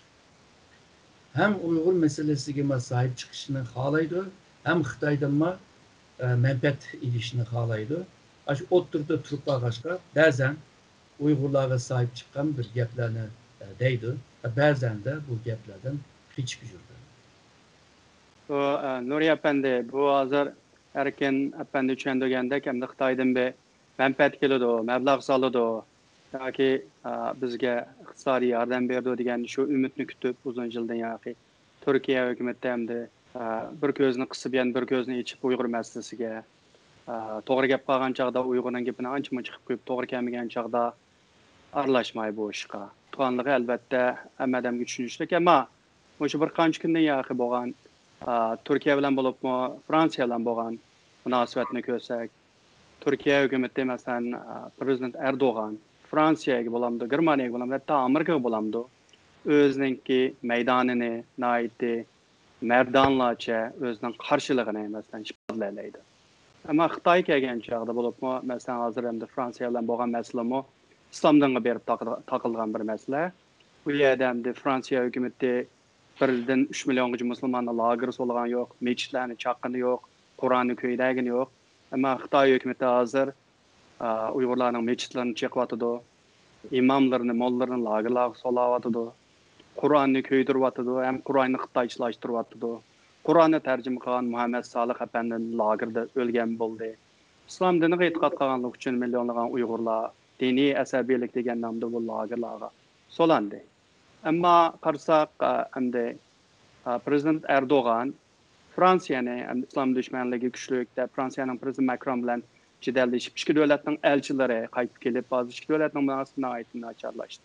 Hem Uygur meselesi gibi sahip çıkışını halaydı, hem Xitay'dan mı menfaat ilişkini halaydı. Oturdu Türkler başka, bazen Uygurlara sahip çıkan bir geplerini deydi. Bazen de bu gaplardan hiç gücürdü. Nuri Efendi, bu hazır erken Efendi düşündüğündek hem de Xitaydan bir menfaat keledi, meblag saladı. Yaki bizge iqtisadi yardım berdi degan şu ümitni kütüp uzun yıldan yaki Türkiye hükümeti hem de bir gözünü qısıp yani bir gözünü içip Uygur meselesiga to'g'ri gap qilgan chog'da Uyg'urning gapini ancha chiqib qo'yib to'g'ri kelmagan chog'da aralashmay bu ishga. Tuğanlığı elbette hammadamga tushunishlik, ammo o'sha bir qancha kundan yaqin bo'lgan Türkiye bilan bo'libmi, Fransiya bilan bo'lgan munosabatni ko'rsak, Türkiye hükümeti masalan Prezident Erdoğan Fransiyaya bo'lamdi, Germaniyaga bo'lamdi, hatto Amerikaga bo'lamdi. O'zininki meydanini, naiti, merdanlarcha o'zining qarshiligini masalan ifodalaydi. Ama Xitoy kelgan chog'da bo'libmi, masalan hozir hamda Fransiya bilan bo'lgan masalami islom diniga berib taqilgan bir masala. Bu yerda hamda Fransiya hükümeti birden 3 milyongacha musulmonni lager solgan yo'q, mechitlarni chaqqani yo'q, Qur'onni ko'ydagini yo'q. Ama Xitoy hükümeti hozir Uyg'urlarning mechitlarini cheqyotidi, imomlarni, mollalarni lagerlarga solayotidi, Qur'onni ko'ydiryotidi, ham Qur'onni xitoychalashtiryotidi. Qur'onni tarjima qilgan Muhammad Salih Efendi'nin lagerda o'lgan bo'ldi. İslam diniga e'tiqod qilganlik uchun millionlagan Uyg'urlar diniy asabiylik degan nomda bu lagerlarga solandi. Ammo qarasak, endi Prezident Erdo'g'an Fransiyani islom dushmanligi kuchli deb Fransiyaning prezident Macron bilan jidallashib, ikki davlatning elchilari qaytib kelib, hozir ikki davlatning munosabatini nacharlashdi.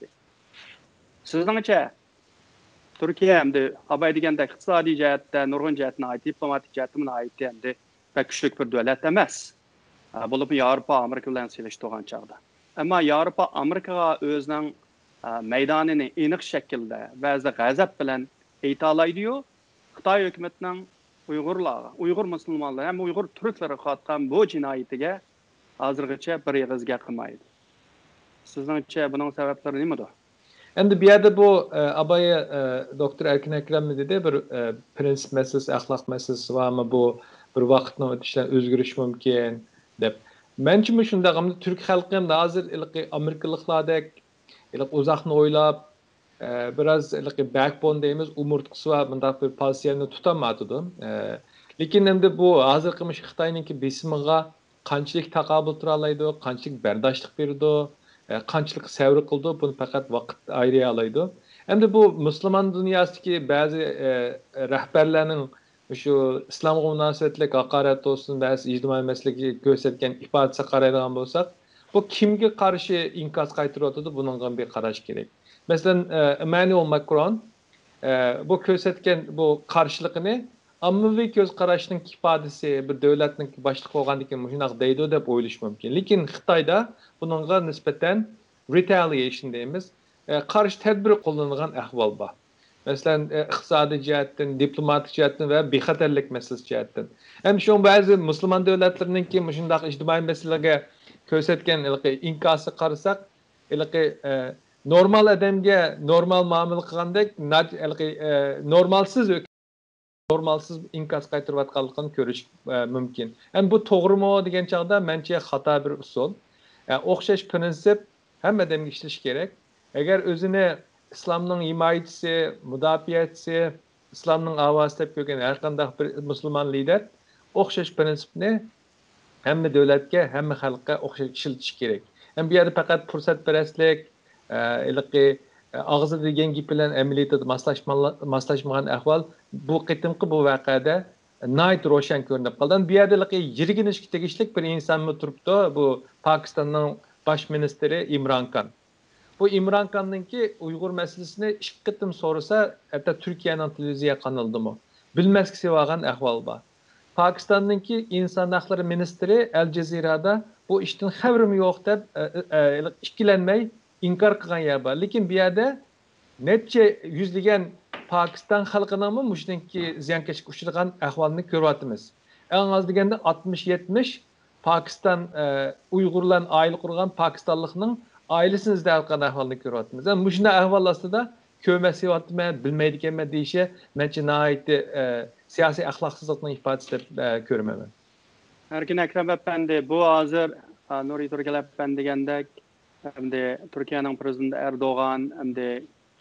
Sizningcha Türkiye hamda abay degandek iqtisodiy jihatda, nurg'un jihatdan ait, diplomatik jihatdan ait hamda kuchli bir davlat emas. Bo'lib Yevropa, Amerika bilan selishtirgan chog'da. Ammo Yevropa Amerikaga o'zining maydonini aniq shaklda ba'zi g'azab bilan ayta oladi-yu, Xitoy hukumatining Uyg'urlarga, Uyg'ur musulmonlar ham Uyg'ur turklari qatgan bu jinoyatiga hozirgacha bir yig'izga qilmaydi. Sizningcha buning sabablari nimadir? Endi bu yerda bu abayı Doktor Erkin Ekrem mi dedi, bir prensip meselesi, ahlak meselesi var mı, bu bir vaqtni o'tishidan o'zgarish mumkin deb. Menimcha shundaqamda Türk xalqi ham hozir Amerikaliklardek uzoqni o'ylab, biraz backbone deymiz, umurtqisi va bundaq bir pozitsiyani tutamaydi. Lekin endi bu hozirgi Xitoyninki besimiga qanchalik taqobil tura oladi, qanchalik bardoshlik berdi, qanchalik savr qildi, buni faqat vaqt ayray oladi. Endi bu musulmon dunyosidagi ba'zi rahbarlarning shu islomga munosabatlik haqorat bo'lsin, ba'zi ijtimoiy masalaga ko'rsatgan ifodasiga qaraydigan bo'lsak, bu kimga qarshi inkos qaytaryotdi, bunga bir qarash kerak. Masalan, Emmanuel Macron bu ko'rsatgan bu qarshiligini ommaviy ko'z qarashning ifodasi, bir davlatning boshliq bo'lgandan keyin shunaq deydi deb o'ylash mumkin. Lekin Xitoyda bunga nisbatan retaliation deymiz, qarshi tadbir qo'llanilgan ahvol bor. Masalan, iqtisodiy jihatdan, diplomatik jihatdan va bexatarlik masalasi jihatdan. Ham shu ba'zi musulmon davlatlarningki shunday ijtimoiy masalalarga ko'rsatgan inkosi qarasak, normal odamga normal muomala qilgandek normalsiz inkos qaytarayotganligini ko'rish mumkin. Ham bu to'g'rimi degan chog'da mencha xato bir usul. O'xshash prinsip hamma odamga ishlash kerak. Agar o'zini islomning himoyachisi, mudofaachisi, islomning ovozi deb ko'rgan har qanday bir musulmon lider o'xshash prinsipni hamma davlatga, hamma xalqqa o'xshash ishlatish kerak. Ham bu yerda faqat fursatparastlik, og'zida degan gap bilan amaliyotda moslashmagan ahvol bu qitimqi bu voqeada nihoyat ro'shan ko'rinib qoldi. Bu yerda yirginishga tegishli bir insonmi turibdi, bu Pokistonning bosh ministri Imron Khan. Bu Imron Khan'ninki Uyg'ur masalasini ikki qitim so'rasa, hatto Turkiyaning televiziya kanalidami bilmasga sevagan ahvol bor. Pokistonninki inson haqlari ministri Al Jazeera'da bu ishdan xabarim yo'q deb ikkilanmay inkor qilgan yer bor. Lekin bu yerda necha yuzlagan Pokiston xalqining mushuniki ziyonkashga uchragan ahvolni ko'ryapmiz. Eng oz deganda 60-70 Pokiston Uyg'urlar oila qurgan Pokistonlikning ailesini izlayotgan ahvolni ko'ryapmiz. Mushunday ahvol ostida ko'rmasyapman, bilmaydiganman deyishi mencha nihoyat siyosiy axloqsizlikning ifodasi deb ko'raman. Erkin Ekrem Efendi, bu hozir Nuri Turkal Efendi degandek, hamda Turkiyaning prezidenti Erdo'g'an, hamda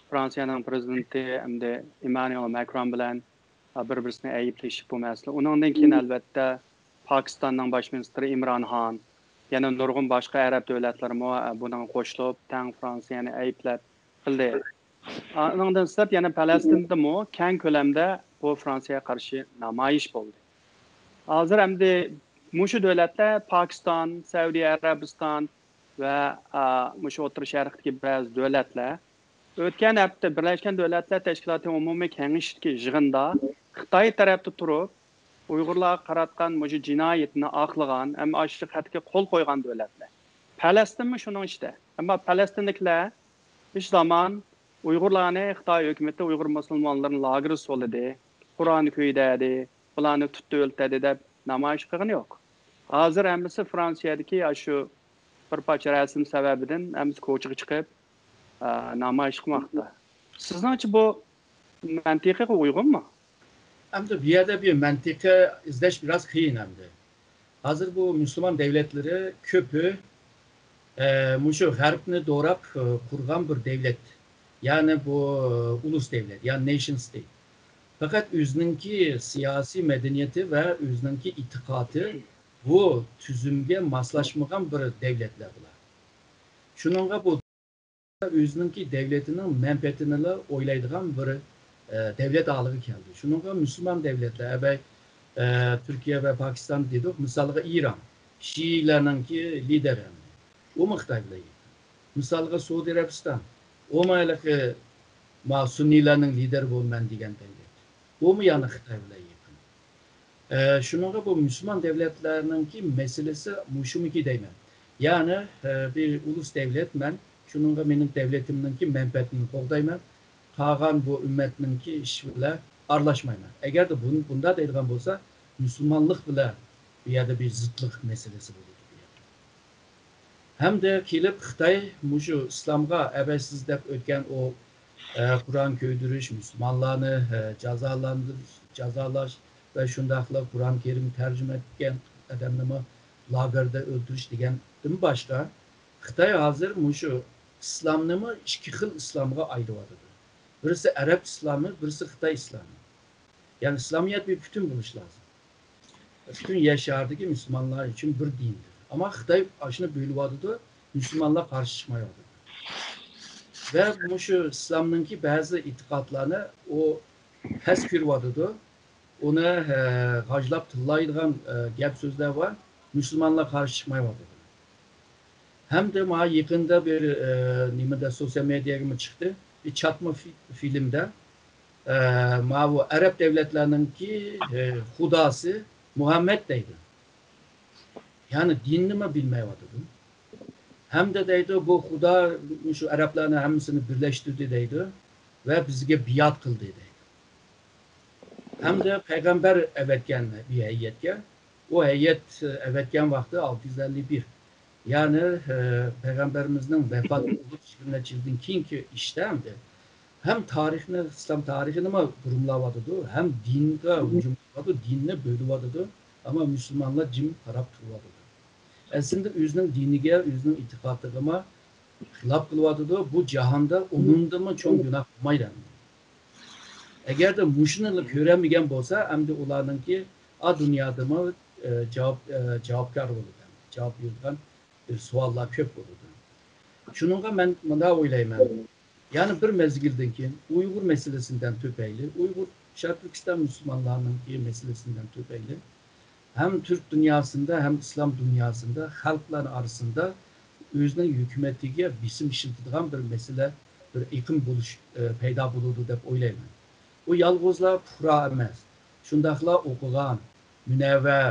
Fransa'nın prezidenti hem de Emmanuel Macron bilen bir-birisini ayıplaşıp bu mesele. Onundan keyin elbette Pakistan'ın baş ministri İmran Han, yani nurgun başka Arap devletleri bunun qoşulup, tang Fransa'yı ayıplab qildi. Ondan sonra yani Palestin'de keng ko'lamda bu Fransa'ya karşı namoyish bo'ldi. Hozir hamda mushu devletler Pakistan, Saudiya Arabiston va mushu O'rta Sharqdagi ba'zi devletler o'tgan hafta Birleşken Devletler Teşkilatı umumiy kengashidagi yig'inda Xitoy tarafda turib, Uyg'urlarga qaratgan mushu jinoyatni oqlagan, hamma ashli xatga qo'l qo'ygan devletler. Falastinmi shuning ichida. Ammo Falastinliklar hech zaman Uyg'urlarni Xitoy hukumati Uyg'ur musulmonlarini lageri solidi, Qur'onni ko'ydadi, bularni tutdi o'ltadi deb namoyish qilgan yo'q. Hozir hammasi Fransiyadagi shu bir parcha rasm sababidan hammasi ko'chaga chiqib namoyish qilmoqda. Sizningcha bu mantiqiga uygunmi? Hem de bir yerde bir mantıkı izleş biraz kıyın hem de. Hazır bu Müslüman devletleri köpü muşu harpni doğrap kurgan bir devlet. Yani bu ulus devlet, yani nation state. Fakat özününki siyasi medeniyeti ve özününki itikatı bu tüzümge maslaşmagan bir devletler bular. Şununla bu özününki devletinin menfaatini oylaydigan bir devlet ağlığı geldi. Şununla Müslüman devletler, Türkiye ve Pakistan dedik, misalga İran, Şiilerinki lideri. O muhtayla. Misalga Suudi Arabistan, o maylaki Sunnilerinin lideri olman diyen devlet. O mu yanı Xitayla yakın? Şununla bu Müslüman devletlerininki meselesi muşumiki deymen. Yani bir ulus devlet men, şununla benim devletiminki menfaatini qoğdayman. Kalan bu ümmetninki iş bile arlaşmayman. Eğer de bunda deyilgan bolsa, Müslümanlık bile bir yerde bir zıtlık meselesi olur. Hem de kilip Xitay muşu İslamga ebesiz dep ötken o Kur'an köydürüş, Müslümanlarını cazalaş ve şundakla Kur'an-ı Kerim tercüme etken adamını lagerde öldürüş degen değil başka? Xitay hazır muşu İslamnımı iki xil İslamga ayrıvadıdır. Birisi Arap İslamı, birisi Xitay İslamı. Yani İslamiyet bir bütün buluş lazım. Bütün yaşardaki Müslümanlar için bir dindir. Ama Xitay aşını bölüvadıdır, Müslümanlar karşı çıkmayadır. Ve bu şu İslam'ınki bazı itikatlarını o pes kürvadıdır. Onu haclap tıllaydıgan gap sözler var, Müslümanlar karşı çıkmayadır. Hem de ma yakında bir nimede sosyal medyaya çıktı. Bir çatma filmde ma bu Arap devletlerininki hudası Muhammed'deydi. Yani dinini mi bilmeyevadıdı. Hem de deydi bu Huda şu Araplarını hemsini birleştirdi deydi ve bizge biat kıldı deydi. Hem de peygamber evetken bir heyetken, o heyet evetken vakti 651. Yani peygamberimizin vefat olup çildin kinki işlemdi. Hem tarihini, İslam tarihini mi kurumlavadıdı, hem dinde hücumlavadı, dinine bölüvadıdı ama Müslümanlar cim harap turvadıdı. Aslında özünün dinige, özünün itikadına xilaf kılvadıdı, bu cihanda onun da mı çok günah olmaydı. Eğer de muşunla köremigen bolsa, hem de olanın ki a dünyada mı cevapkar olurdu. Cevap yurtkan bir suallar köp olurdu. Şununla ben da oylayayım. Yani bir mezgilden ki Uygur meselesinden tüpeyli, Uygur Şarkı Türkistan Müslümanlarının meselesinden tüpeyli, hem Türk dünyasında hem İslam dünyasında halklar arasında özünün hükümetiye bisim işiltidiğen bir mesele, bir iklim buluş peyda bulurdu dep oylayman. O yalgızla pura emez. Şundakla okugan, münevver,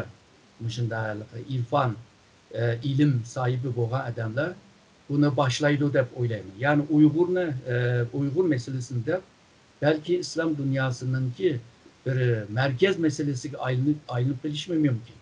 irfan, ilim sahibi boğan adamlar bunu başlaydı dep oylayman. Yani Uygur meselesinde belki İslam dünyasınınki bir merkez meselesi aynı gelişme mümkün.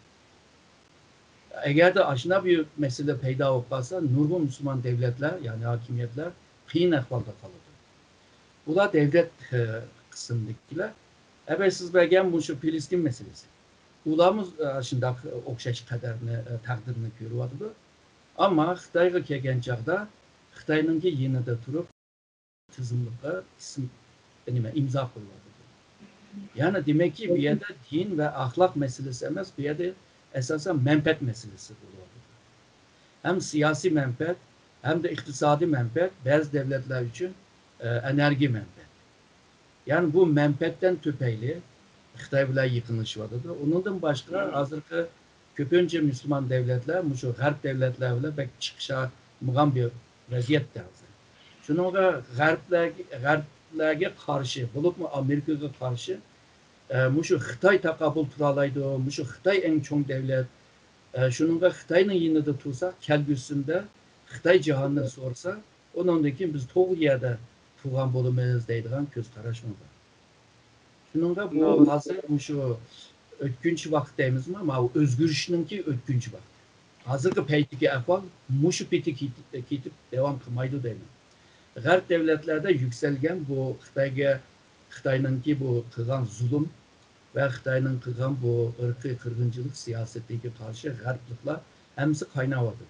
Eğer de aşina bir mesele peyda olsa nurgun Müslüman devletler yani hakimiyetler kıyın ahvalda kalırdı. Bu da devlet kısımdakiler. Evet siz belgen bu şu Filistin meselesi. Ulamız aşında okşaş kadarını takdirini görüyordu. Ama Xitayga kelgan chaqda Xitoyningki yenida turib tizimlikka imza koyuldu. Yani demek ki bir yerde din ve ahlak meselesi emas, bir yerde esasen menfaat meselesi oluyor. Hem siyasi menfaat hem de iktisadi menfaat bazı devletler için enerji menfaat. Yani bu menfaatten tüpeyli Xitay bilan yıkılışıvadı. Onundan başka hazırki köpünce Müslüman devletler, şu Garp devletler bile pek çıkışa mıgan bir vaziyette hazır. Şununla Garplerge karşı, bulup mu Amerika'ya karşı şu Xitay takabül turalaydı, şu Xitay en çok devlet, şununla Xitay'ın yine de tursa, kelgüsünde Xitay cihanını sorsa, onundaki biz toğu yerde tuğan bulunmayız deydiğen göz karışmadı. Şununla bu hazır şu ötkünç vakt deyimiz mi ama özgürlüşününki ötkünç vakt. Hazırki peytiki ehval muşu piti kitip devam kılmaydı deyim. Garp devletlerde yükselgen bu Xitay'nınki bu kılgan zulüm ve Xitay'nın kılgan bu ırkı kırgıncılık siyasetine karşı Garplıklar hemsi kaynağı vardı.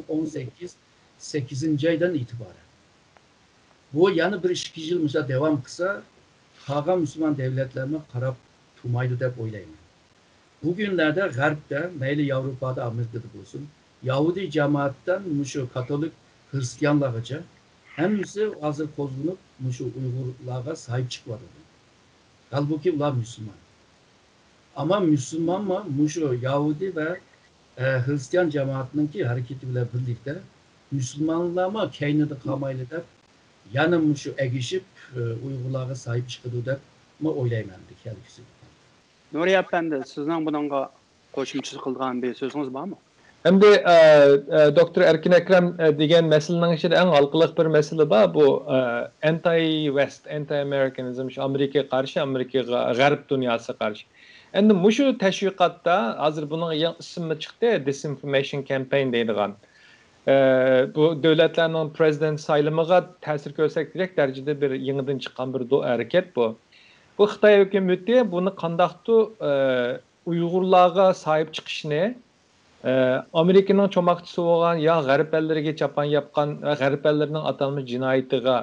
2018 aydan itibaren. Bu yani bir 2 yıl devam kısa Haga Müslüman devletlerine karab tumaydı deyip oylayın. Bugünlerde Garp'ta, meyli Avrupa'da, Amerika'da olsun, Yahudi cemaatten şu Katolik Hristiyanlarca hemisi hazır kozulup şu Uygurlara sahip çıkmadı. Halbuki bunlar Müslüman. Ama Müslüman mı şu Yahudi ve Hristiyan cemaatinki hareketi bile birlikte Müslümanlarla keynede kamaylı da yanım şu egişip Uygurlara sahip çıkıdı da mı oylaymandık her ikisi. Nuriye Efendi, sizden bununla koşumçusu kılgan bir sözünüz var mı? Hem de Dr. Erkin Ekrem degan meselenin içinde en halkılık bir mesele var. Bu anti-West, anti-Americanizm, Amerika'ya karşı, Amerika'ya Garp dünyası karşı. Endi şu teşviqatda hazır bunun ismi çıktı, Disinformation Campaign deydiğen. Bu devletlerin prezident sayılımıga tesir göstererek derecede bir yeniden çıkan bir hareket bu. Bu Xitay hükümeti bunu kandaktı Uygurlarga sahip çıkışını Amerika'nın çomakçısı olan ya Garip ellerine çapan yapkan ve Garip ellerinin atanmış cinayetiga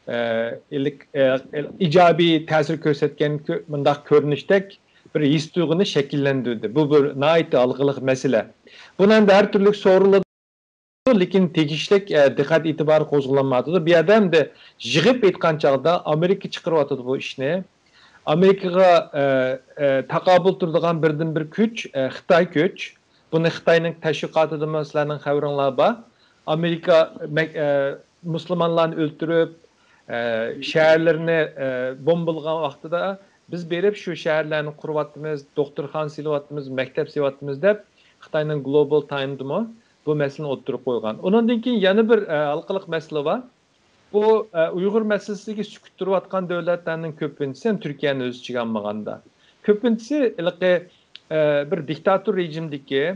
icabi tesir göstergen mındak görünüştek bir his duygunu şekillendirdi. Bu bir naiti algılık mesele. Bunun da her türlü soruladı. Lekin tegishlik diqqat e'tibor qo'zg'almadi. Bu yerda ham yig'ib aytgan chog'da Amerika chiqaryotdi bu ishni. Amerikaga taqobil turadigan birdan bir kuch Xitoy kuch. Buni Xitoyning tashviqotida sizlarning xabaringlar bor. Amerika musulmonlarni o'ltirib, shaharlarni bombalagan vaqtida biz berib shu shaharlarni quryapmiz, doktorxona silyapmiz, maktab silyapmiz deb Xitoyning Global Times'da bu meseleni o'ttirib qo'ygan. Ondan keyin yana bir halqalik masala bor. Bu Uyg'ur masalasiga sukut turayotgan davlatlarning ko'pinchisi Turkiyani o'z ichiga olmaganda. Ko'pinchisi bir diktator rejimdagi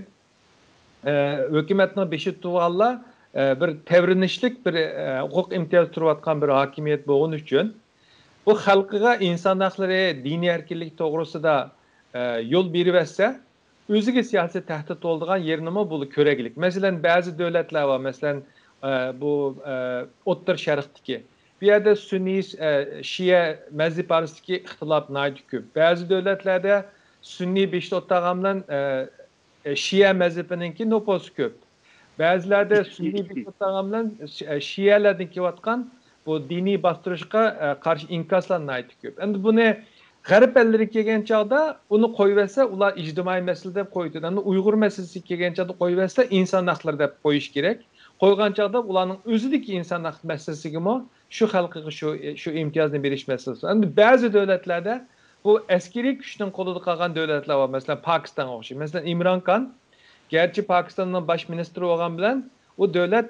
hukumatning beshi tuvallar bir tevrinishlik bir huquq imtiyoz turayotgan bir hokimiyat bo'lgani uchun bu xalqiga inson haqlari, diniy erkinlik to'g'risida yo'l beribsa o'ziga siyosiy tahdid bo'ladigan yernimi bu ko'raklik. Masalan, ba'zi davlatlar bor, masalan bu O'rta Sharqdagi. Bu yerda sunniy, Shia mazhab orasidagi ixtilof nihoyat ko'p. Ba'zi davlatlarda sunniy Beşiktaş'tan bilan Shia mazhabininki nüfusi ko'p. Ba'zilarda sunniy Beşiktaş'tan bilan Shialardan kelayotgan bu diniy bostirishga qarshi inkoslar nihoyat ko'p. Endi buni Garip elleri kelgan chog'da uni qo'yversa, ular ijtimoiy masala deb qo'ydi. Endi Uyg'ur masalasi kelgan chog'da qo'yversa, inson haqlari deb qo'yish kerak. Qo'ygan chog'da ularning o'zidagi inson haq masalasiga shu xalqiga shu imtiyozni berish masalasi. Endi ba'zi davlatlarda bu askeriy kuchning qo'lida qolgan davlatlar bor. Masalan, Pokiston o'xshaydi. Masalan, Imron Khan, gerçi Pakistanning bosh ministri bo'lgan bilan u davlat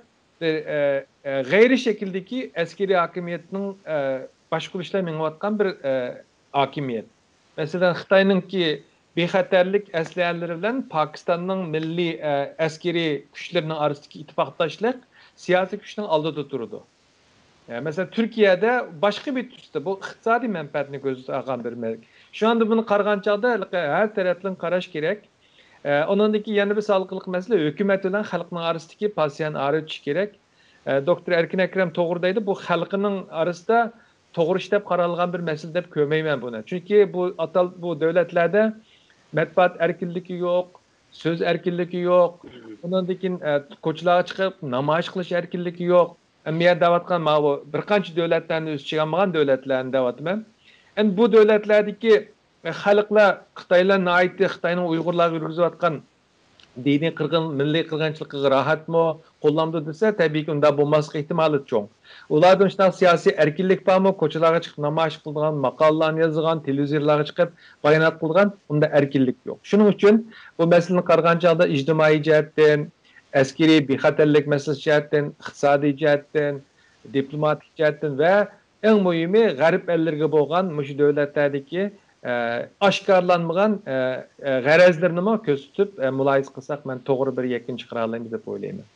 g'ayri shakldagi askeriy hokimiyatning boshqa ishlar mengayotgan bir hokimiyat. Masalan, Xitoyningki bexatarlik aslahalari bilan Pokistonning milliy askeriy kuchlarining orasidagi ittifoqdoshlik siyosiy kuchning oldida turadi. Mesela Türkiye'de başka bir türde bu iqtisadi menfaatini ko'zda olgan bir mevki. Şu anda bunu qargan chog'da her tarafdan qarash kerak. Onundaki yana bir sağlıklık mesele hükümet bilan xalqning orasidagi pasiyani aritish kerak. Doktor Erkin Ekrem to'g'ridaydi. Bu xalqining arasida to'g'ri ish deb qaralgan bir masala deb ko'rmayman buni. Chunki bu davlatlarda matbuot erkinligi yo'q, so'z erkinligi yo'q. Undan keyin ko'chalarga chiqib namoyish qilish erkinligi yo'q. Men deyotgan bu bir qancha davlatlarni o'z ichiga olmagan davlatlarni deyapman. Endi bu davlatlardagi xalqlar Xitoyning Uyg'urlarga yurgizayotgan diniy qirg'in, milliy qirg'inchilikqa rahatmi, qo'llamdi desa, tabiiyki unda bo'lmaslik ehtimoli cho'ng. Ulardan shunaqa siyosiy erkinlik bormi, ko'chalarga chiqib namoyish qilgan, maqolalarni yozgan, televizorlarga chiqib bayonot qilgan, unda erkinlik yo'q. Shuning uchun bu masalani qaragan chog'da ijtimoiy jihatdan, askariy bexatarlik masalasi jihatdan, iqtisodiy jihatdan, diplomatik jihatdan va eng muhimi g'arb ellariga bo'lgan shu davlatlardagi oshkorlanmagan g'arazlarni ko'z tutib muloyiza qilsak, men to'g'ri bir yakun chiqara olamiz deb o'ylayman.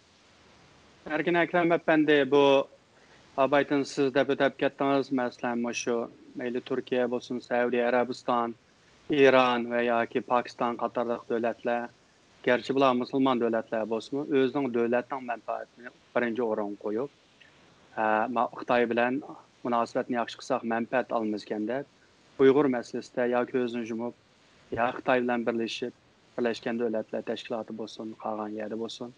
Erkin Akram Efendi, bu abaytın siz de ötep ketdiniz, masalan shu mayli Turkiya bo'lsin, Saudiya Arabiston, İran veya ki Pakistan qatorliq davlatlar, gerçi bular musulmon davlatlar bo'lsin, o'zining davlatining manfaatini birinchi o'ringa qo'yib, Xitoy bilan munosabatni yaxshi qilsak manfaat olamiz ekanda, Uyg'ur masalasida yoki o'zini yumib, yo Xitoy bilan Birlashgan Davlatlar Tashkiloti bo'lsin, qolgan yerda bo'lsin,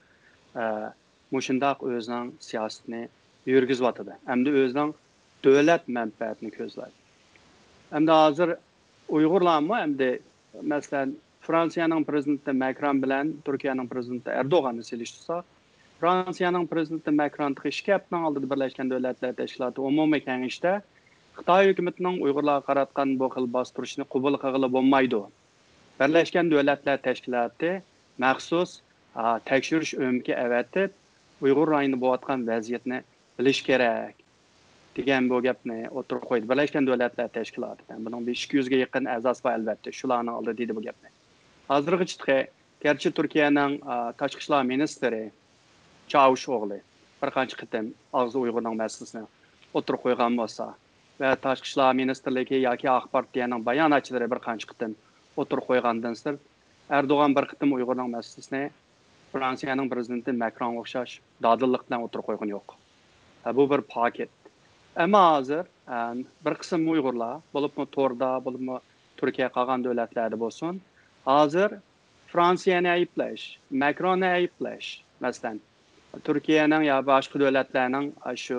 mushundaq o'zining siyosatini yurgizyotdi. Hamda o'zining davlat manfaatini ko'zlaydi. Hamda hozir Uyg'urlarmi hamda masalan Fransiyaning prezidenti Macron bilan Turkiyaning prezidenti Erdo'g'onni selishtirsak, Fransiyaning prezidenti Macron 2 haftaning oldida Birlashgan Davlatlar Tashkiloti umumiy kengashida Xitoy hukumatining Uyg'urlarga qaratgan bu xil bostirishni qabul qilg'ili bo'lmaydi. Birlashgan Davlatlar Tashkiloti maxsus tekshirish o'mki avatib Uyg'ur rayonida bo'layotgan vaziyatni bilish kerak degan bu gapni o'tirib qo'ydi. Birlashgan Davlatlar Tashkilotidan buning 200 ga yaqin a'zosi bor albatta. Shularning oldida dedi bu gapni. Hozirgacha gerçi Turkiyaning tashqi ishlar ministri Çavuşoğlu bir qancha qitim og'zi Uyg'urning masalasini o'tirib qo'ygan bo'lsa va tashqi ishlar ministrligi yoki AQ partiyaning bayonotchilari bir qancha qitim o'tirib qo'ygandan so'ng Erdo'g'an bir qitim Uyg'urning masalasini Fransiyaning prezidenti Macron o'xshash dadillik bilan o'tirib qo'ygan yo'q. Bu bir paket. Ammo hozir bir qism Uyg'urlar, bo'libmi To'rda, bo'libmi Turkiya qolgan davlatlarda bo'lsin, hozir Fransiyani ayiblash, Macronni ayiblash, masalan, Turkiyaning yo boshqa davlatlarning shu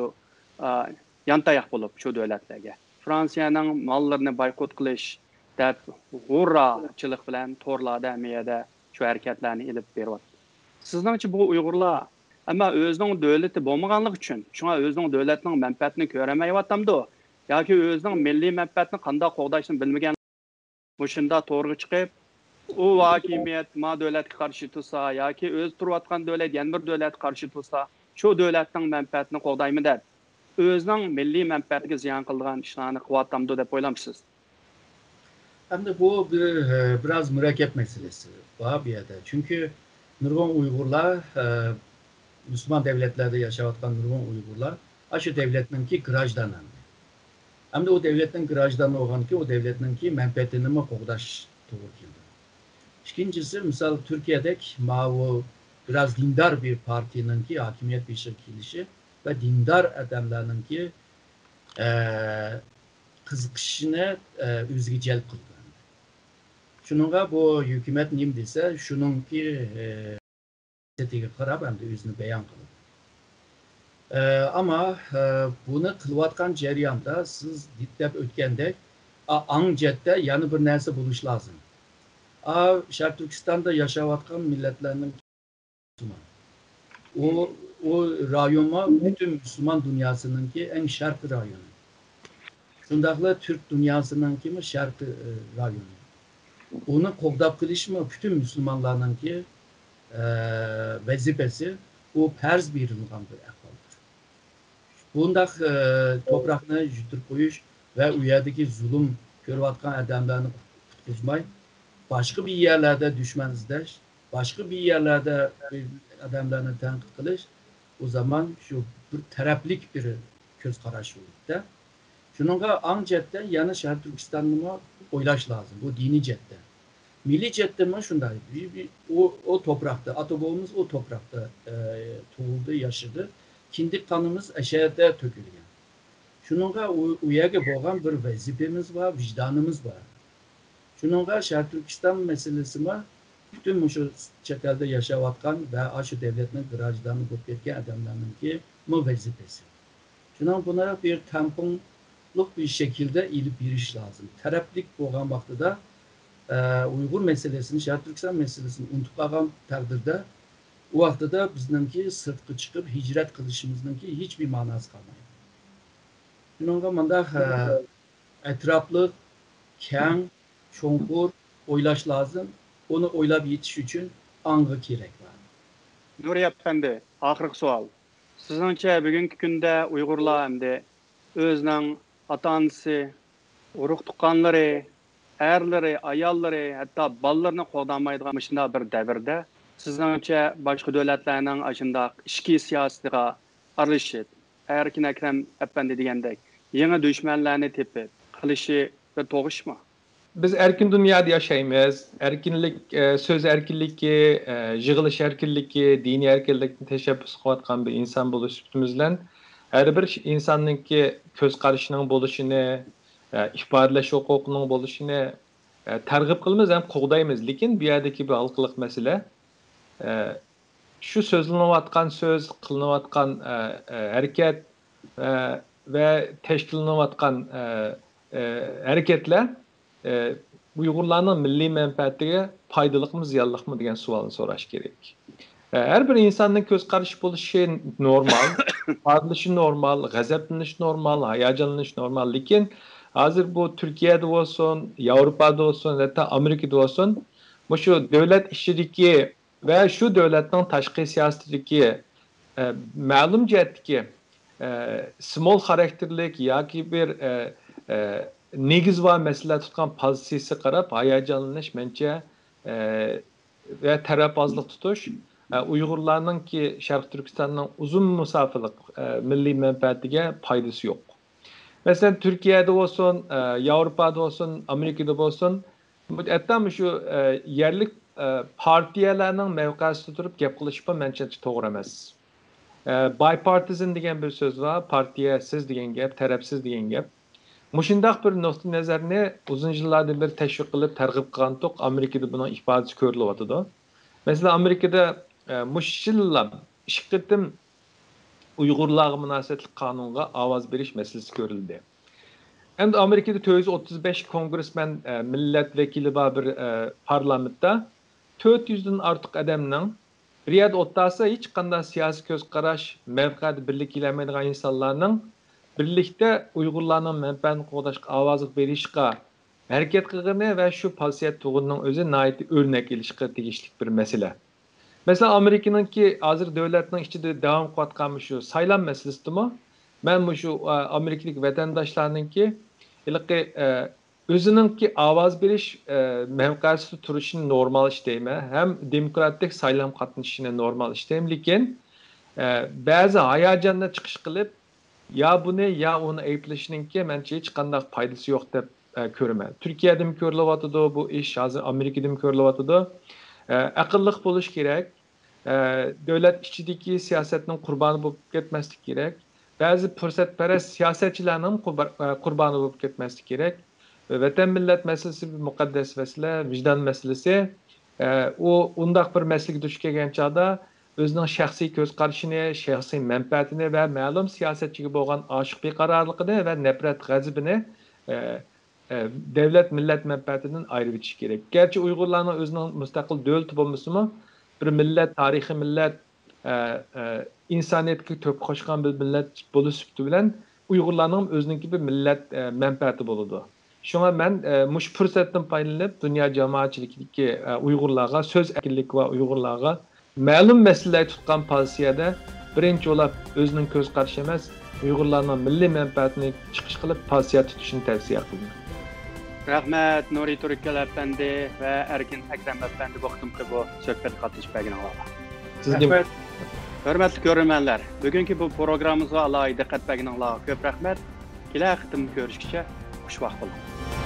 yantayoq bo'lib shu davlatlarga Fransiyaning mollarini boykot qilish deb g'urrachilik bilan to'rlarda miyada shu harakatlarni ilib beryapti. Sizningcha bu Uyg'urlar ama o'zining davlati bo'lmaganligi uchun, shunga o'zining davlatining manfaatini ko'ramayapti yoki o'zining milliy manfaatini qanday qo'g'dashni bilmagan mushunda to'g'ri chiqib, u hokimiyat ma davlatga qarshi tursa yoki o'z turayotgan davlat yana bir davlatga qarshi tursa, shu davlatning manfaatini qo'g'daymi deb o'zining milliy manfaatiga ziyon qilgan ishlarni qilyapti deb o'ylamsiz? Hem de bu biraz mürekkep meselesi var bir yerde. Çünkü nurg'un Uyg'urlar Müslüman devletlerde yaşayotgan nurg'un Uyg'urlar aşı devletninki grajdanandi. Hem de o devletin grajdanı olan ki o devletninki menfaatini mi qo'g'dash to'g'ri keldi. İkincisi misal Türkiye'deki mavu biraz dindar bir partininki hakimiyet bir şekilişi ve dindar adamlarınki qiziqishini o'ziga jalb qilgan. Shuningga bu hukumat nim desa, shuningki setiga qarab hamda o'zini bayon qiladi. Ama bunu qilayotgan jarayonda siz deb o'tgandek anjetda yana bir narsa bo'lish lozim. Sharq Turkistonda yashayotgan millatlarning o rayonma bütün Müslüman dünyasınınki en şarkı rayonu. Şundaqla Türk dünyasınınki mi şarkı rayonu. Onu qo'g'dab qilish mi bütün Müslümanlarınki vazifesi o farz berilgan bir ahvoldir. Bundaq topraqni yuturib qo'yish va u yerdagi zulm ko'rayotgan odamlarni qutqizmay, başka bir yerlerde düşman izlash, başka bir yerlerde adamlarını tanqid qilish, o zaman şu bir taraflik bir ko'z qarash bo'ldi. Shuningga anjetdan yana Sharq Turkistonni o'ylash lazım. Bu dini jetdan. Milliy jetdan shunday. O toprakta, ata-bobamiz o toprakta tug'ildi, yaşadı kindik kanımız aşağıda tökülgen. Şununla uyaga boğan bir vazifemiz var, vicdanımız var. Şununla Şarkı Türkistan meselesi var. Bütün şu çekelde yaşavatkan ve şu devletin kıracılarını bulup ketken adamlarının ki bu vazifesi. Şunun buna bir tamponluk bir şekilde ilip bir iş lazım. Teraplik boğan vakti da Uygur meselesini, Şarkı Türkistan meselesini unutup takdirde o vakti da bizimki sırtı çıkıp hicret kılışımızınki hiçbir manası kalmaydı. Şunun manda etraflı, keng, çoğunkur, oylaş lazım. Onu oylab yetiş için angı gerek var. Nuri Efendi, ahırkı sual. Sizince bugünkü günde Uygurlar hem de özünün ata-anası, uruk tuqqanları, erleri, ayalları, hatta ballarını qoğdanmaydigan şunda bir devirde sizince başka devletlerinin aşında işki siyasetiga aralashib, Erkin Ekrem Efendi degandek yeni düşmanlarını tepip qilishi bir to'g'ri mi? Biz erkin dünyada yaşaymayız. Erkinlik, söz erkinliği, yığılış erkinliği, dini erkinlikni teşebbüs qilayotgan bir insan bo'lishimizdan her bir insanınki köz qarashining bo'lishini, ifodalash huquqining bo'lishini targ'ib qilamiz ham qo'g'daymiz. Lekin bu yerdagi bir halqiliq masala shu so'zlanayotgan so'z, qilinayotgan harakat ve teşkilanayotgan hareketler Uygurlarning milliy manfaatiga foydaliqmi, ziyonliqmi degan savolni so'rash kerak. Her bir insanning ko'z qarashi bo'lishi normal, farklışı normal, g'azablanish normal, hayajonlanish normal. Lekin hozir bu Turkiyada bo'lsin, Yevropada bo'lsin, hatta Amerikada bo'lsin, bu shu davlat ishidagi va shu davlatning tashqi siyosatidagi ma'lum jihatdagi small xarakterlik yoki bir negiz va masala tutgan pozitsiyasi qarab hayajonlanish mencha ve tarafbozlik tutish Uygurlarning ki Sharq Turkistonning uzun musofirlik milliy manfaatiga foydasi yo'q. Mesela Türkiye'de olsun, Avrupa'da olsun, Amerika'da olsun, hatta şu yerlik partiyalarning mevqasida turib gap qilishpa mencha to'g'ri emas. Bipartisan degan bir so'z var, partiyasiz degan gap, tarafsiz degan gap. Mushundaq bir nuqtai nazarni uzun yillardan beri tashviq qilib, targ'ib qilgan to'q Amerikada buni ifodasi ko'rilyapti. Mesela Amerikada mushillam ishqitim Uygurlarga münasebetli kanunga avaz beriş meselesi görüldü. Hem de Amerika'da 235 kongresmen milletvekili var bir parlamentta 400'den artık adamның Riyad ottası hiç qanday siyasi göz qarash, mevqat birlik iləməydigan insanlarning birlikte Uygurlarning menfaatini qo'g'dashga ovoz berishga harakat qilgani va shu pozitsiyat tug'unning o'zi nihoyatda o'rnak ilishga tegishli bir masala. Mesela Amerika'nınki hazır devletinin içinde devam qilayotgan şu saylan meselesimi ben şu Amerikalik vatandaşlarınki özününki ovoz berish mevqasida turishini normal işleyme hem demokratik saylan qatnashishini normal işleyme lekin ba'zi hayajonda chiqish qilib ya bunu ya onu ayblashninki mencha hech qanday foydasi yo'q deb ko'raman. Turkiyada mi ko'rilyapti bu ish, hozir Amerikada mi ko'rilyapti? Aqlliq bo'lish kerak. Devlet içindeki siyasetin kurbanı bulup gitmeslik gerek. Bazı fırsatperest siyasetçilerin kurbanı bulup gitmeslik gerek. Vatan millet meselesi bir mukaddes mesele, vicdan meselesi. O undaq bir meseleki duş kelgan çağda özünün şəxsi göz qarashini, şəxsi menfaatini ve ma'lum siyasetçiga bo'lgan aşıq bir qararlılığını ve nefret g'azabini devlet millet menfaatinden ayrı bitiş gerek. Gerçi Uygurlarning özünün müstakil devleti bo'lmasimi bir millet, tarihi millet, insaniyetki töp qo'shgan bir millet bo'lishibdi bilan Uygurlarning o'zininki bir millet menfaati bo'ladi. Şuna men mush fursatdan foydalanib dunyo jamoatchiligidagi Uygurlarga so'z erkinligi va Uygurlarga ma'lum masalalar tutgan pozitsiyada birinchi bo'lib o'zining ko'z qarashi emas, Uygurlarning milliy menfaatini chiqish qilib pozitsiya tutishini tavsiya qilaman. Rahmet Nuri Türkel Efendi ve Erkin Ekrem Efendi vaktimki bu söhbet katılış bəginağlar. Sizden Hörmətli görürmenler, bugünkü bu programımıza alayı diqqət bəginağlar köp rəhmət. Kilə xitim görüşküçə, xuş vaxt olun.